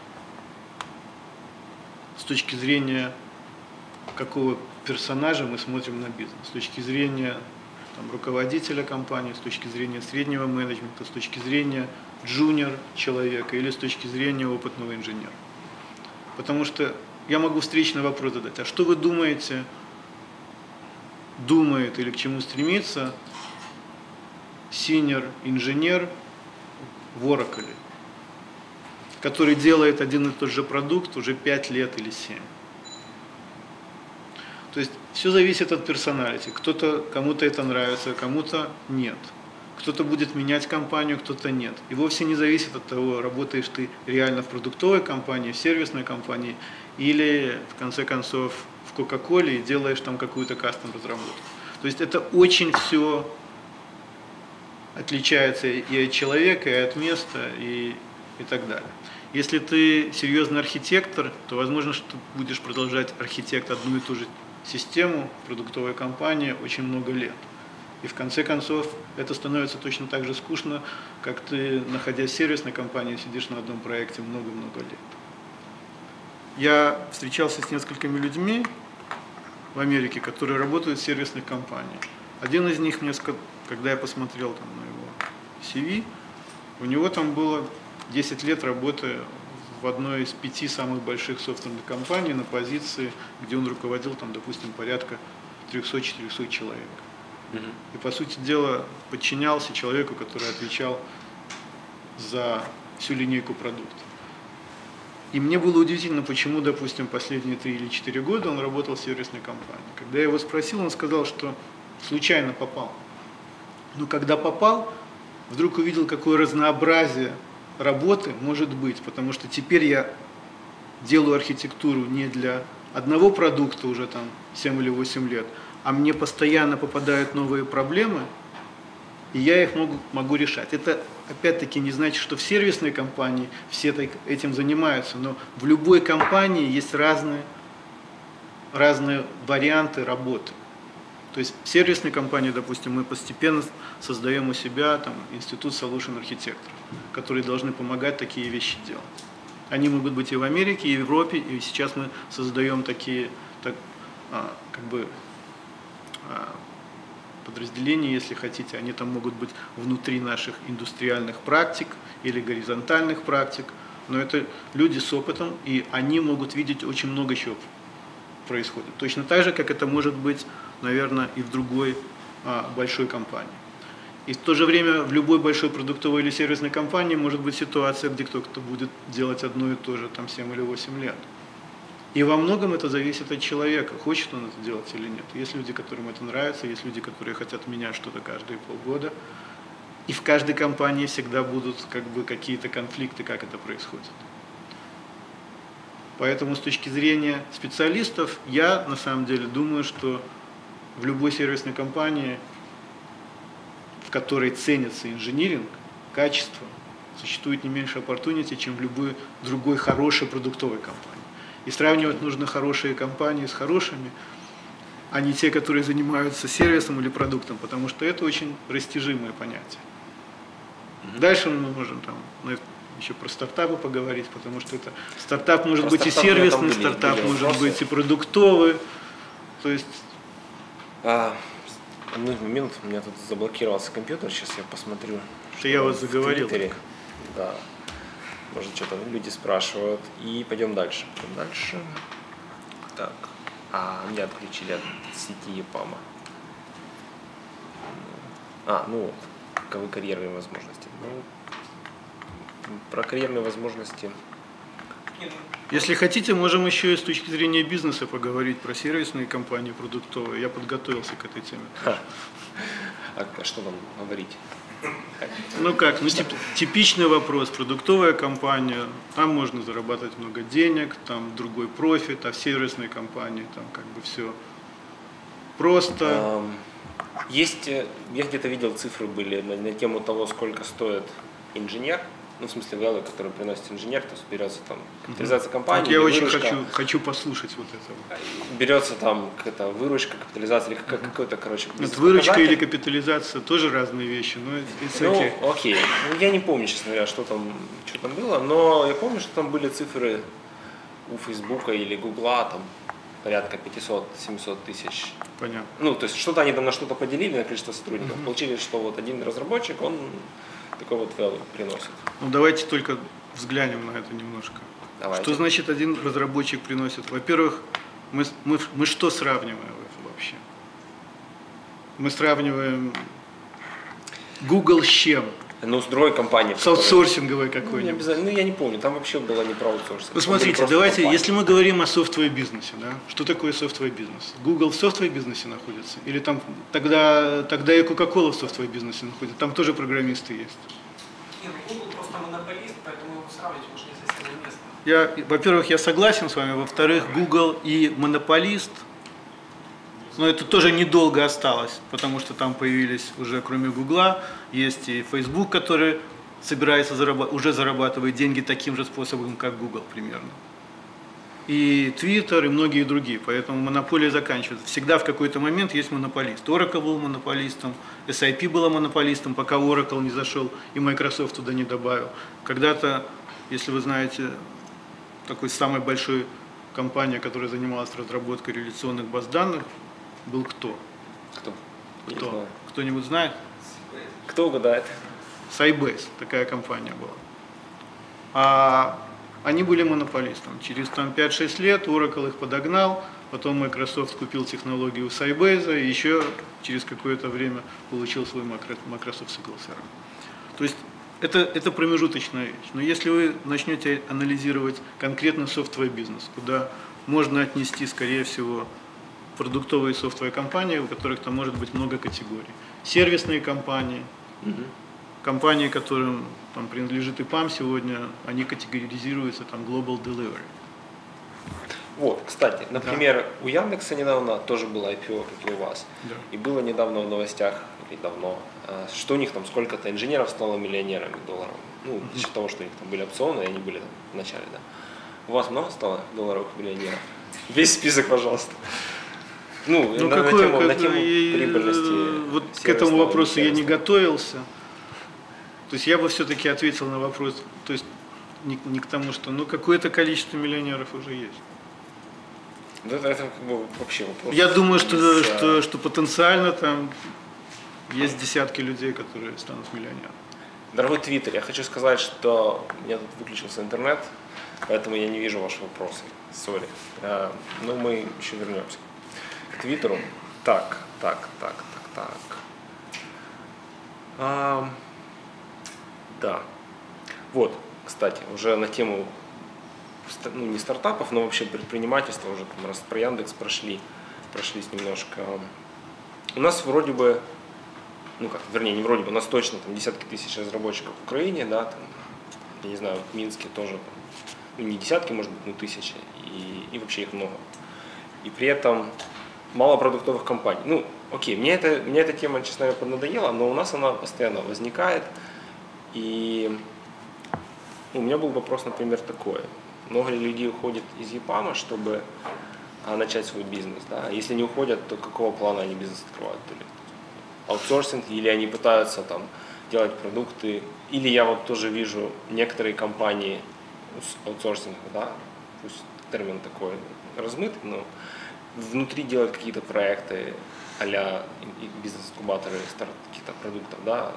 с точки зрения какого персонажа мы смотрим на бизнес, с точки зрения там, руководителя компании, с точки зрения среднего менеджмента, с точки зрения джуниор человека или с точки зрения опытного инженера. Потому что я могу встречный вопрос задать, а что вы думаете, думает или к чему стремится синьор-инженер в Oracle, который делает один и тот же продукт уже 5 лет или 7. То есть все зависит от персоналити. Кому-то это нравится, кому-то нет. Кто-то будет менять компанию, кто-то нет. И вовсе не зависит от того, работаешь ты реально в продуктовой компании, в сервисной компании или, в конце концов, в Кока-Коле и делаешь там какую-то кастом-разработку. То есть это очень все отличается и от человека, и от места, и так далее. Если ты серьезный архитектор, то возможно, что ты будешь продолжать архитектор одну и ту же систему в продуктовой компании очень много лет. И в конце концов это становится точно так же скучно, как ты, находясь в сервисной компании, сидишь на одном проекте много-много лет. Я встречался с несколькими людьми в Америке, которые работают в сервисных компаниях. Один из них мне сказал, когда я посмотрел там на его CV, у него там было 10 лет работы в одной из 5 самых больших софтверных компаний на позиции, где он руководил, там, допустим, порядка 300-400 человек. И, по сути дела, подчинялся человеку, который отвечал за всю линейку продуктов. И мне было удивительно, почему, допустим, последние 3 или 4 года он работал в сервисной компании. Когда я его спросил, он сказал, что случайно попал. Но когда попал, вдруг увидел, какое разнообразие работы может быть, потому что теперь я делаю архитектуру не для одного продукта уже там 7 или 8 лет, а мне постоянно попадают новые проблемы, и я их могу решать. Это опять-таки не значит, что в сервисной компании все этим занимаются, но в любой компании есть разные варианты работы. То есть в сервисной компании, допустим, мы постепенно создаем у себя там, институт solution архитекторов, которые должны помогать такие вещи делать. Они могут быть и в Америке, и в Европе, и сейчас мы создаем такие подразделения, если хотите, они там могут быть внутри наших индустриальных практик или горизонтальных практик, но это люди с опытом, и они могут видеть очень много чего происходит. Точно так же, как это может быть, наверное, и в другой большой компании. И в то же время в любой большой продуктовой или сервисной компании может быть ситуация, где кто-то будет делать одно и то же там 7 или 8 лет. И во многом это зависит от человека, хочет он это делать или нет. Есть люди, которым это нравится, есть люди, которые хотят менять что-то каждые полгода. И в каждой компании всегда будут какие-то конфликты, как это происходит. Поэтому с точки зрения специалистов, я на самом деле думаю, что в любой сервисной компании, в которой ценится инжиниринг, качество, существует не меньше opportunity, чем в любой другой хорошей продуктовой компании. И сравнивать нужно хорошие компании с хорошими, а не те, которые занимаются сервисом или продуктом, потому что это очень растяжимое понятие. Дальше мы можем еще про стартапы поговорить, потому что это стартап может быть и сервисный, стартап может быть и продуктовый. То есть... Одну минуту, у меня тут заблокировался компьютер, сейчас я посмотрю. Что я вас заговорил. Да. Может, что-то люди спрашивают. И пойдем дальше. Так. Меня отключили от сети ЕПАМа. Ну, каковы карьерные возможности. Про карьерные возможности. Если хотите, можем еще и с точки зрения бизнеса поговорить про сервисные компании, продуктовые. Я подготовился к этой теме. А что там говорить? Типичный вопрос. Продуктовая компания, там можно зарабатывать много денег, там другой профит, а в сервисной компании там все просто. Я где-то видел, цифры были на тему того, сколько стоит инженер. В смысле, value, который приносит инженер, то есть берется там капитализация компании. Я очень хочу послушать вот это. Берется там какая-то выручка, капитализация или какой-то, выручка или капитализация тоже разные вещи. Окей. Я не помню, честно говоря, что там было, но я помню, что там были цифры у Фейсбука или Гугла, там порядка 500-700 тысяч. Понятно. То есть что-то они там на что-то поделили, на количество сотрудников. Получили, что вот один разработчик, он такой вот value приносит. Давайте только взглянем на это немножко. Давайте. Что значит один разработчик приносит? Во-первых, мы что сравниваем вообще? Мы сравниваем Google с чем? С другой компанией. С аутсорсинговой какой-нибудь. Я не помню, там вообще было не про аутсорсинг. Смотрите, давайте, если мы говорим о софтвер-бизнесе, да, что такое софтвер-бизнес? Google в софтвер-бизнесе находится? Или там тогда и Coca-Cola в софтвер-бизнесе находится? Там тоже программисты есть. Google просто монополист, поэтому его сравнивать может не совсем уместно. Во-первых, я согласен с вами, во-вторых, Google и монополист, но это тоже недолго осталось, потому что там появились уже, кроме Гугла, есть и Facebook, который собирается уже зарабатывать деньги таким же способом, как Google примерно. И Twitter, и многие другие, поэтому монополия заканчивается. Всегда в какой-то момент есть монополист. Oracle был монополистом, SAP была монополистом, пока Oracle не зашел и Microsoft туда не добавил. Когда-то, если вы знаете, такой самой большой компания, которая занималась разработкой реляционных баз данных, был кто? Кто? Кто-нибудь знает? Кто угадает? Sybase, такая компания была. А они были монополистом. Через 5-6 лет Oracle их подогнал, потом Microsoft купил технологию у Sybase, и еще через какое-то время получил свой Microsoft SQL Server. То есть это промежуточная вещь. Но если вы начнете анализировать конкретно софтвер-бизнес, куда можно отнести, скорее всего, продуктовые софтовые компании, у которых там может быть много категорий. Сервисные компании, компании, которым там принадлежит ИПАМ сегодня, они категоризируются там Global Delivery. Вот, кстати, например, у Яндекса недавно тоже было IPO, как и у вас. Да. И было недавно в новостях, или давно, что у них там сколько-то инженеров стало миллионерами долларов. За счет того, что у них там были опционы, и они были там в начале, да. У вас много стало долларовых миллионеров? Весь список, пожалуйста. На тему прибыльности. Вот к этому вопросу я не готовился. То есть я бы все-таки ответил на вопрос, то есть не к тому, что какое-то количество миллионеров уже есть. Это вообще вопрос. Я думаю, что потенциально там есть десятки людей, которые станут миллионерами. Дорогой Твиттер, я хочу сказать, что у меня тут выключился интернет, поэтому я не вижу ваши вопросы. Сори. Но мы еще вернемся к Твиттеру. Так. Да. Вот, кстати, уже на тему ну, не стартапов, но вообще предпринимательства уже там, раз про Яндекс прошлись немножко. У нас вроде бы, ну как, вернее, не вроде бы, у нас точно там десятки тысяч разработчиков в Украине, да, там, я не знаю, в Минске тоже, там, ну, не десятки, может быть, но тысячи, и вообще их много. И при этом мало продуктовых компаний. Ну, окей, мне эта тема, честно говоря, поднадоела, но у нас она постоянно возникает. И у меня был вопрос, например, такой. Много ли людей уходит из ЕПАМа, чтобы начать свой бизнес? Да? Если не уходят, то какого плана они бизнес открывают? Или аутсорсинг, или они пытаются там делать продукты. Или я вот тоже вижу некоторые компании аутсорсинга, да, пусть термин такой размытый, но внутри делают какие-то проекты а-ля бизнес-инкубаторы каких-то продуктов, да.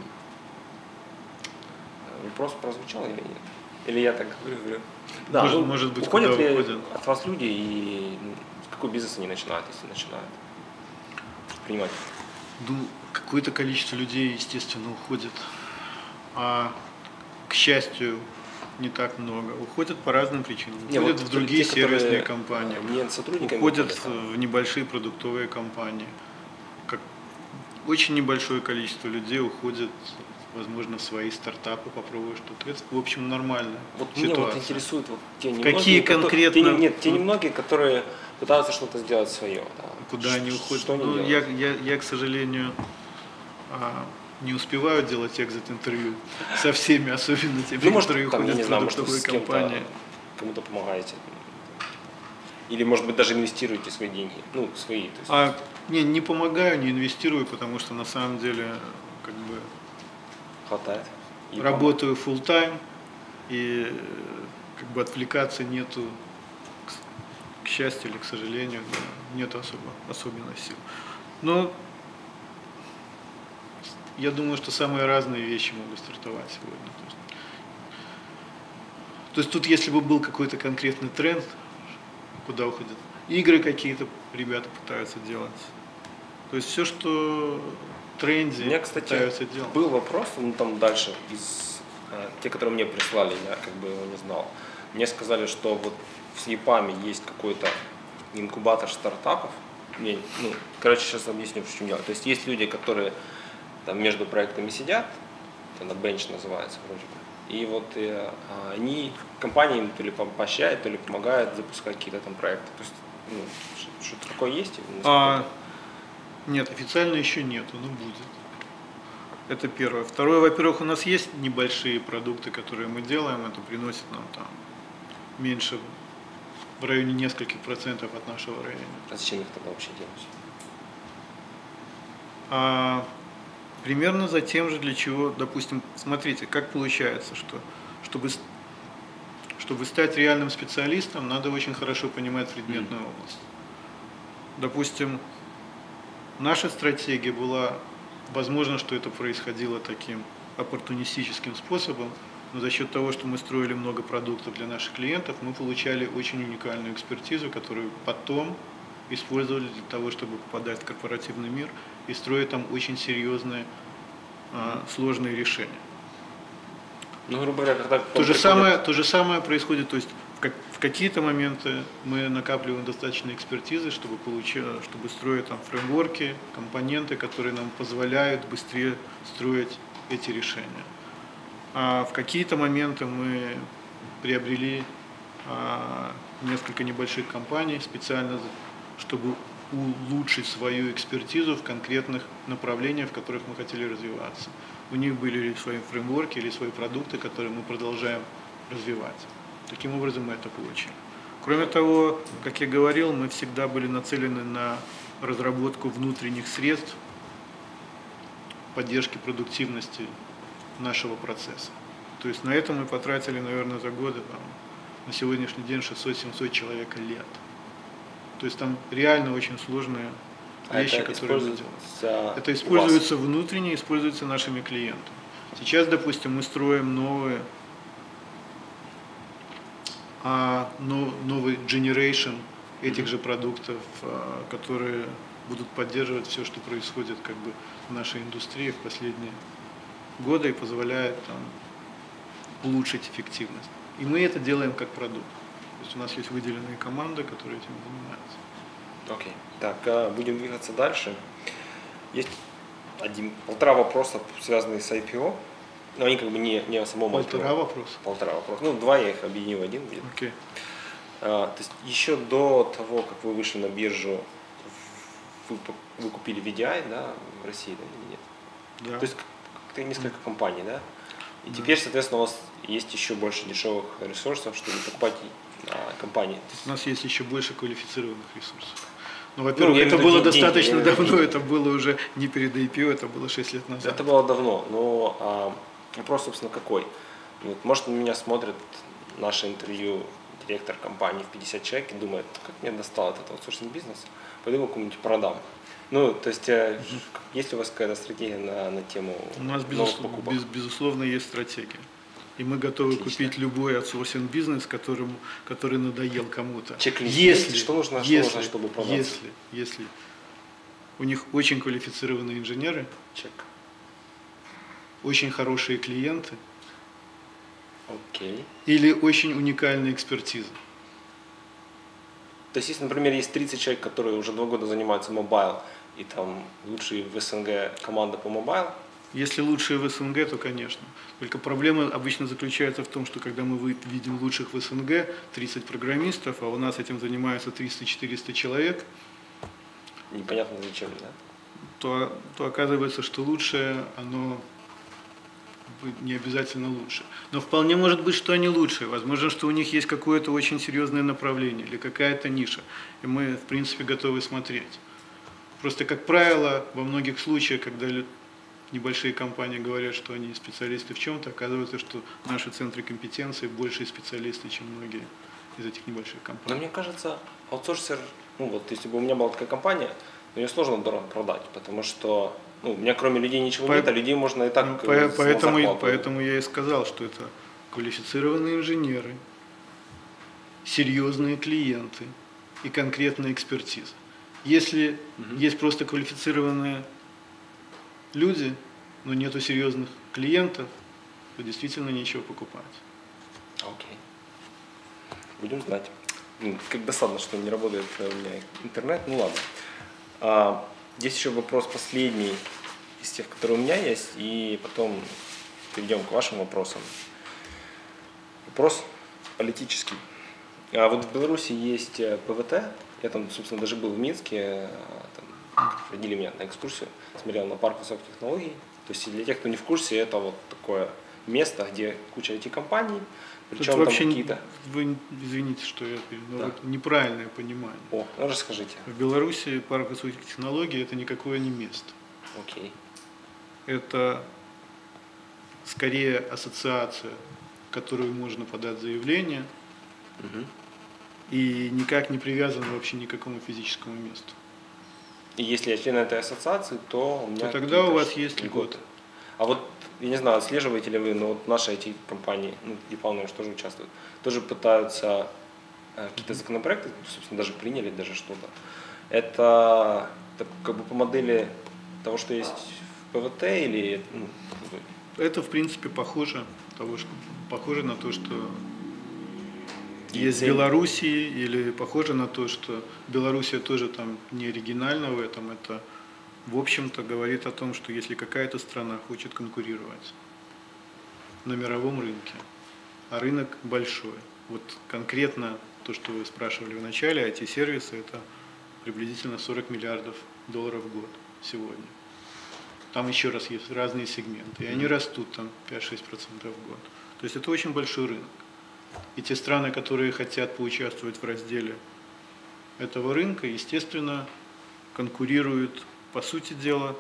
Вопрос прозвучал или нет? Или я так говорю? Да, может быть, уходят ли уходят от вас люди и какой бизнес они начинают, если начинают предпринимать? Ну, какое-то количество людей, естественно, уходит. А, к счастью, не так много. Уходят по разным причинам. Уходят вот в другие те, сервисные компании. Не сотрудниками уходят в небольшие продуктовые компании. Очень небольшое количество людей уходит, возможно, в свои стартапы, попробуя что-то. Это, в общем, нормальная ситуация. Меня вот интересует вот те немногие, Какие конкретно? Те немногие, которые пытаются что-то сделать свое. Да. Куда они уходят? Что они Ну, делают? я, к сожалению, не успеваю делать экзит-интервью со всеми, особенно теми, которые уходят в продуктовые компании. Кому-то помогаете. Или, может быть, даже инвестируете свои деньги. Ну, свои. То есть. Не помогаю, не инвестирую, потому что на самом деле как бы Хватает. Работаю full-time, и как бы отвлекаться нету, к счастью или к сожалению, нету особенно сил. Но я думаю, что самые разные вещи могут стартовать сегодня. То есть тут, если бы был какой-то конкретный тренд, куда уходят игры какие-то, ребята пытаются делать. То есть все, что в тренде, у меня, кстати, пытаются делать. Был вопрос, ну там дальше, те, которые мне прислали, я как бы его не знал. Мне сказали, что вот в ЕПАМе есть какой-то инкубатор стартапов. Сейчас объясню, в чем дело. То есть есть люди, которые там между проектами сидят, это на бенч называется вроде бы. И вот они, компания им то ли поощряет, то ли помогает запускать какие-то там проекты. То есть, что-то такое есть? Нет, официально еще нету, но будет. Это первое. Второе, во-первых, у нас есть небольшие продукты, которые мы делаем, это приносит нам там меньше, в районе нескольких процентов от нашего района. А зачем их тогда вообще делать? Примерно за тем же, для чего, допустим, смотрите, как получается, что чтобы стать реальным специалистом, надо очень хорошо понимать предметную область. Допустим, наша стратегия была, возможно, что это происходило таким оппортунистическим способом, но за счет того, что мы строили много продуктов для наших клиентов, мы получали очень уникальную экспертизу, которую потом использовали для того, чтобы попадать в корпоративный мир и строить там очень серьезные, сложные решения. Ну, грубо говоря, когда То же самое происходит, то есть в какие-то моменты мы накапливаем достаточно экспертизы, чтобы строить там фреймворки, компоненты, которые нам позволяют быстрее строить эти решения. А в какие-то моменты мы приобрели несколько небольших компаний специально, чтобы улучшить свою экспертизу в конкретных направлениях, в которых мы хотели развиваться. У них были свои фреймворки или свои продукты, которые мы продолжаем развивать. Таким образом мы это получили. Кроме того, как я говорил, мы всегда были нацелены на разработку внутренних средств поддержки продуктивности нашего процесса. То есть на это мы потратили, наверное, за годы, на сегодняшний день 600-700 человек лет. То есть там реально очень сложные вещи, которые мы делаем. Это используется внутренне, используется нашими клиентами. Сейчас, допустим, мы строим новый generation этих же продуктов, которые будут поддерживать все, что происходит как бы в нашей индустрии в последние годы и позволяет улучшить эффективность. И мы это делаем как продукт. То есть у нас есть выделенные команды, которые этим занимаются. Окей. Так, будем двигаться дальше. Есть полтора вопроса, связанные с IPO. Но они как бы не о самом Полтора IPO. вопроса. Полтора вопроса. Ну, два я их объединил в один. Окей. То есть еще до того, как вы вышли на биржу, вы купили VDI, да, в России, да, или нет? Да. То есть как-то несколько компаний, да? И теперь, соответственно, у вас есть еще больше дешевых ресурсов, чтобы покупать компании. У нас есть еще больше квалифицированных ресурсов. Ну, во-первых, я это имею в виду было деньги, достаточно я имею в виду давно, это было уже не перед IPO, это было 6 лет назад. Это было давно, но вопрос, собственно, какой? Вот, может, на меня смотрит наше интервью директор компании в 50 человек и думает, как мне достал этот аутсорсинг бизнес, пойду его кому-нибудь продам. Ну, то есть, есть ли у вас какая-то стратегия на тему У нас, новых покупок? безусловно, есть стратегия. И мы готовы купить любой аутсорсинг бизнес, который надоел кому-то. Чек-лист. Если, Что нужно, чтобы продаться? Если у них очень квалифицированные инженеры, Чек. очень хорошие клиенты Окей. или очень уникальная экспертиза. То есть, если, например, есть 30 человек, которые уже 2 года занимаются мобайл, и там лучшие в СНГ команда по мобайл, Если лучшие в СНГ, то конечно. Только проблема обычно заключается в том, что когда мы видим лучших в СНГ, 30 программистов, а у нас этим занимаются 300-400 человек, непонятно зачем, да? то оказывается, что лучшее, оно не обязательно лучше. Но вполне может быть, что они лучшие. Возможно, что у них есть какое-то очень серьезное направление или какая-то ниша. И мы, в принципе, готовы смотреть. Просто, как правило, во многих случаях, когда небольшие компании говорят, что они специалисты в чем-то, оказывается, что наши центры компетенции больше специалисты, чем многие из этих небольших Но компаний. мне кажется, аутсорсер, ну вот если бы у меня была такая компания, ее сложно дорого продать, потому что у меня кроме людей ничего нет, а людей можно и так Поэтому я и сказал, что это квалифицированные инженеры, серьезные клиенты и конкретная экспертиза. Если есть просто квалифицированные люди, но нету серьезных клиентов, то действительно нечего покупать. Окей. Будем знать. Как досадно, что не работает у меня интернет, ну ладно. Здесь еще вопрос последний из тех, которые у меня есть, и потом перейдем к вашим вопросам. Вопрос политический. Вот в Беларуси есть ПВТ, я там, собственно, даже был в Минске, там водили меня на экскурсию, смотрел на парк высоких технологий. То есть для тех, кто не в курсе, это вот такое место, где куча IT-компаний, причем там какие-то... Вы извините, что я Да. это неправильное понимание. Ну расскажите. В Беларуси парк высоких технологий это никакое не место. Окей. Это скорее ассоциация, в которую можно подать заявление, и никак не привязана вообще ни к какому физическому месту. И если я член этой ассоциации, то у меня То тогда у вас какие-то есть льготы. А вот, я не знаю, отслеживаете ли вы, но вот наши IT-компании, Япония тоже участвуют, тоже пытаются какие-то законопроекты, собственно, даже приняли, даже что-то. Это как бы по модели того, что есть в ПВТ или... Это, в принципе, похоже на то, что есть в Белоруссии, или похоже на то, что Белоруссия тоже там не оригинальна в этом. Это, в общем-то, говорит о том, что если какая-то страна хочет конкурировать на мировом рынке, а рынок большой, вот конкретно то, что вы спрашивали в начале, IT-сервисы, это приблизительно 40 миллиардов долларов в год сегодня. Там еще раз есть разные сегменты, и они растут там 5-6% в год. То есть это очень большой рынок. И те страны, которые хотят поучаствовать в разделе этого рынка, естественно, конкурируют, по сути дела,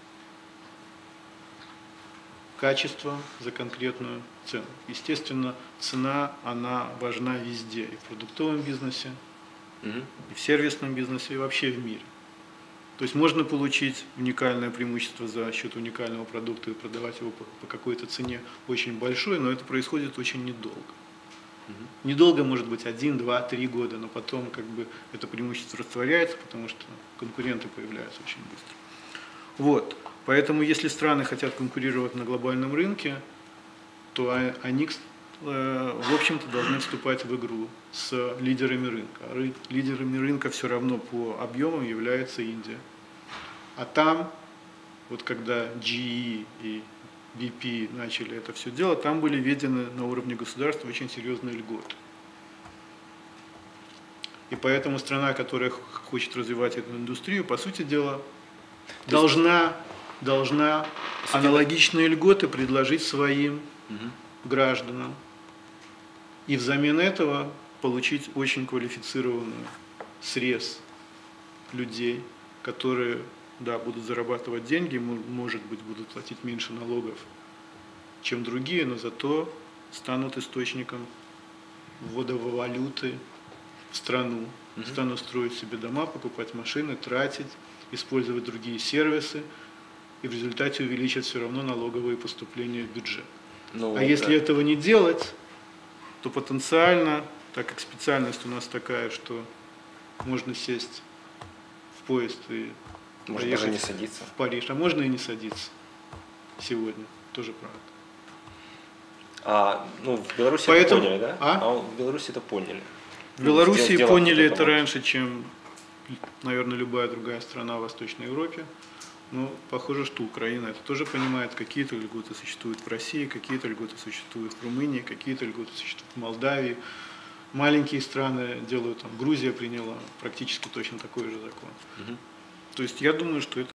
качеством за конкретную цену. Естественно, цена, она важна везде, и в продуктовом бизнесе, и в сервисном бизнесе, и вообще в мире. То есть можно получить уникальное преимущество за счет уникального продукта и продавать его по какой-то цене очень большой, но это происходит очень недолго. Недолго, может быть, 1, 2, 3 года, но потом как бы это преимущество растворяется, потому что конкуренты появляются очень быстро. Вот. Поэтому если страны хотят конкурировать на глобальном рынке, то они в общем-то, должны вступать в игру с лидерами рынка. Лидерами рынка все равно по объемам является Индия. А там, вот когда GE и BP начали это все делать, там были введены на уровне государства очень серьезные льготы. И поэтому страна, которая хочет развивать эту индустрию, по сути дела, должна аналогичные льготы предложить своим гражданам. И взамен этого получить очень квалифицированный срез людей, которые, да, будут зарабатывать деньги, может быть, будут платить меньше налогов, чем другие, но зато станут источником ввода валюты в страну, станут строить себе дома, покупать машины, тратить, использовать другие сервисы, и в результате увеличат все равно налоговые поступления в бюджет. Ну, а если этого не делать, то потенциально, так как специальность у нас такая, что можно сесть в поезд и можно даже не садиться в Париж, а можно и не садиться сегодня, тоже правда. Ну, в Беларуси Поэтому, это поняли, да? А В Беларуси это поняли. В Беларуси Сделав поняли вот это вот. раньше, чем, наверное, любая другая страна в Восточной Европе. Но похоже, что Украина это тоже понимает. Какие-то льготы существуют в России, какие-то льготы существуют в Румынии, какие-то льготы существуют в Молдавии. Маленькие страны делают, там, Грузия приняла практически точно такой же закон. То есть я думаю, что это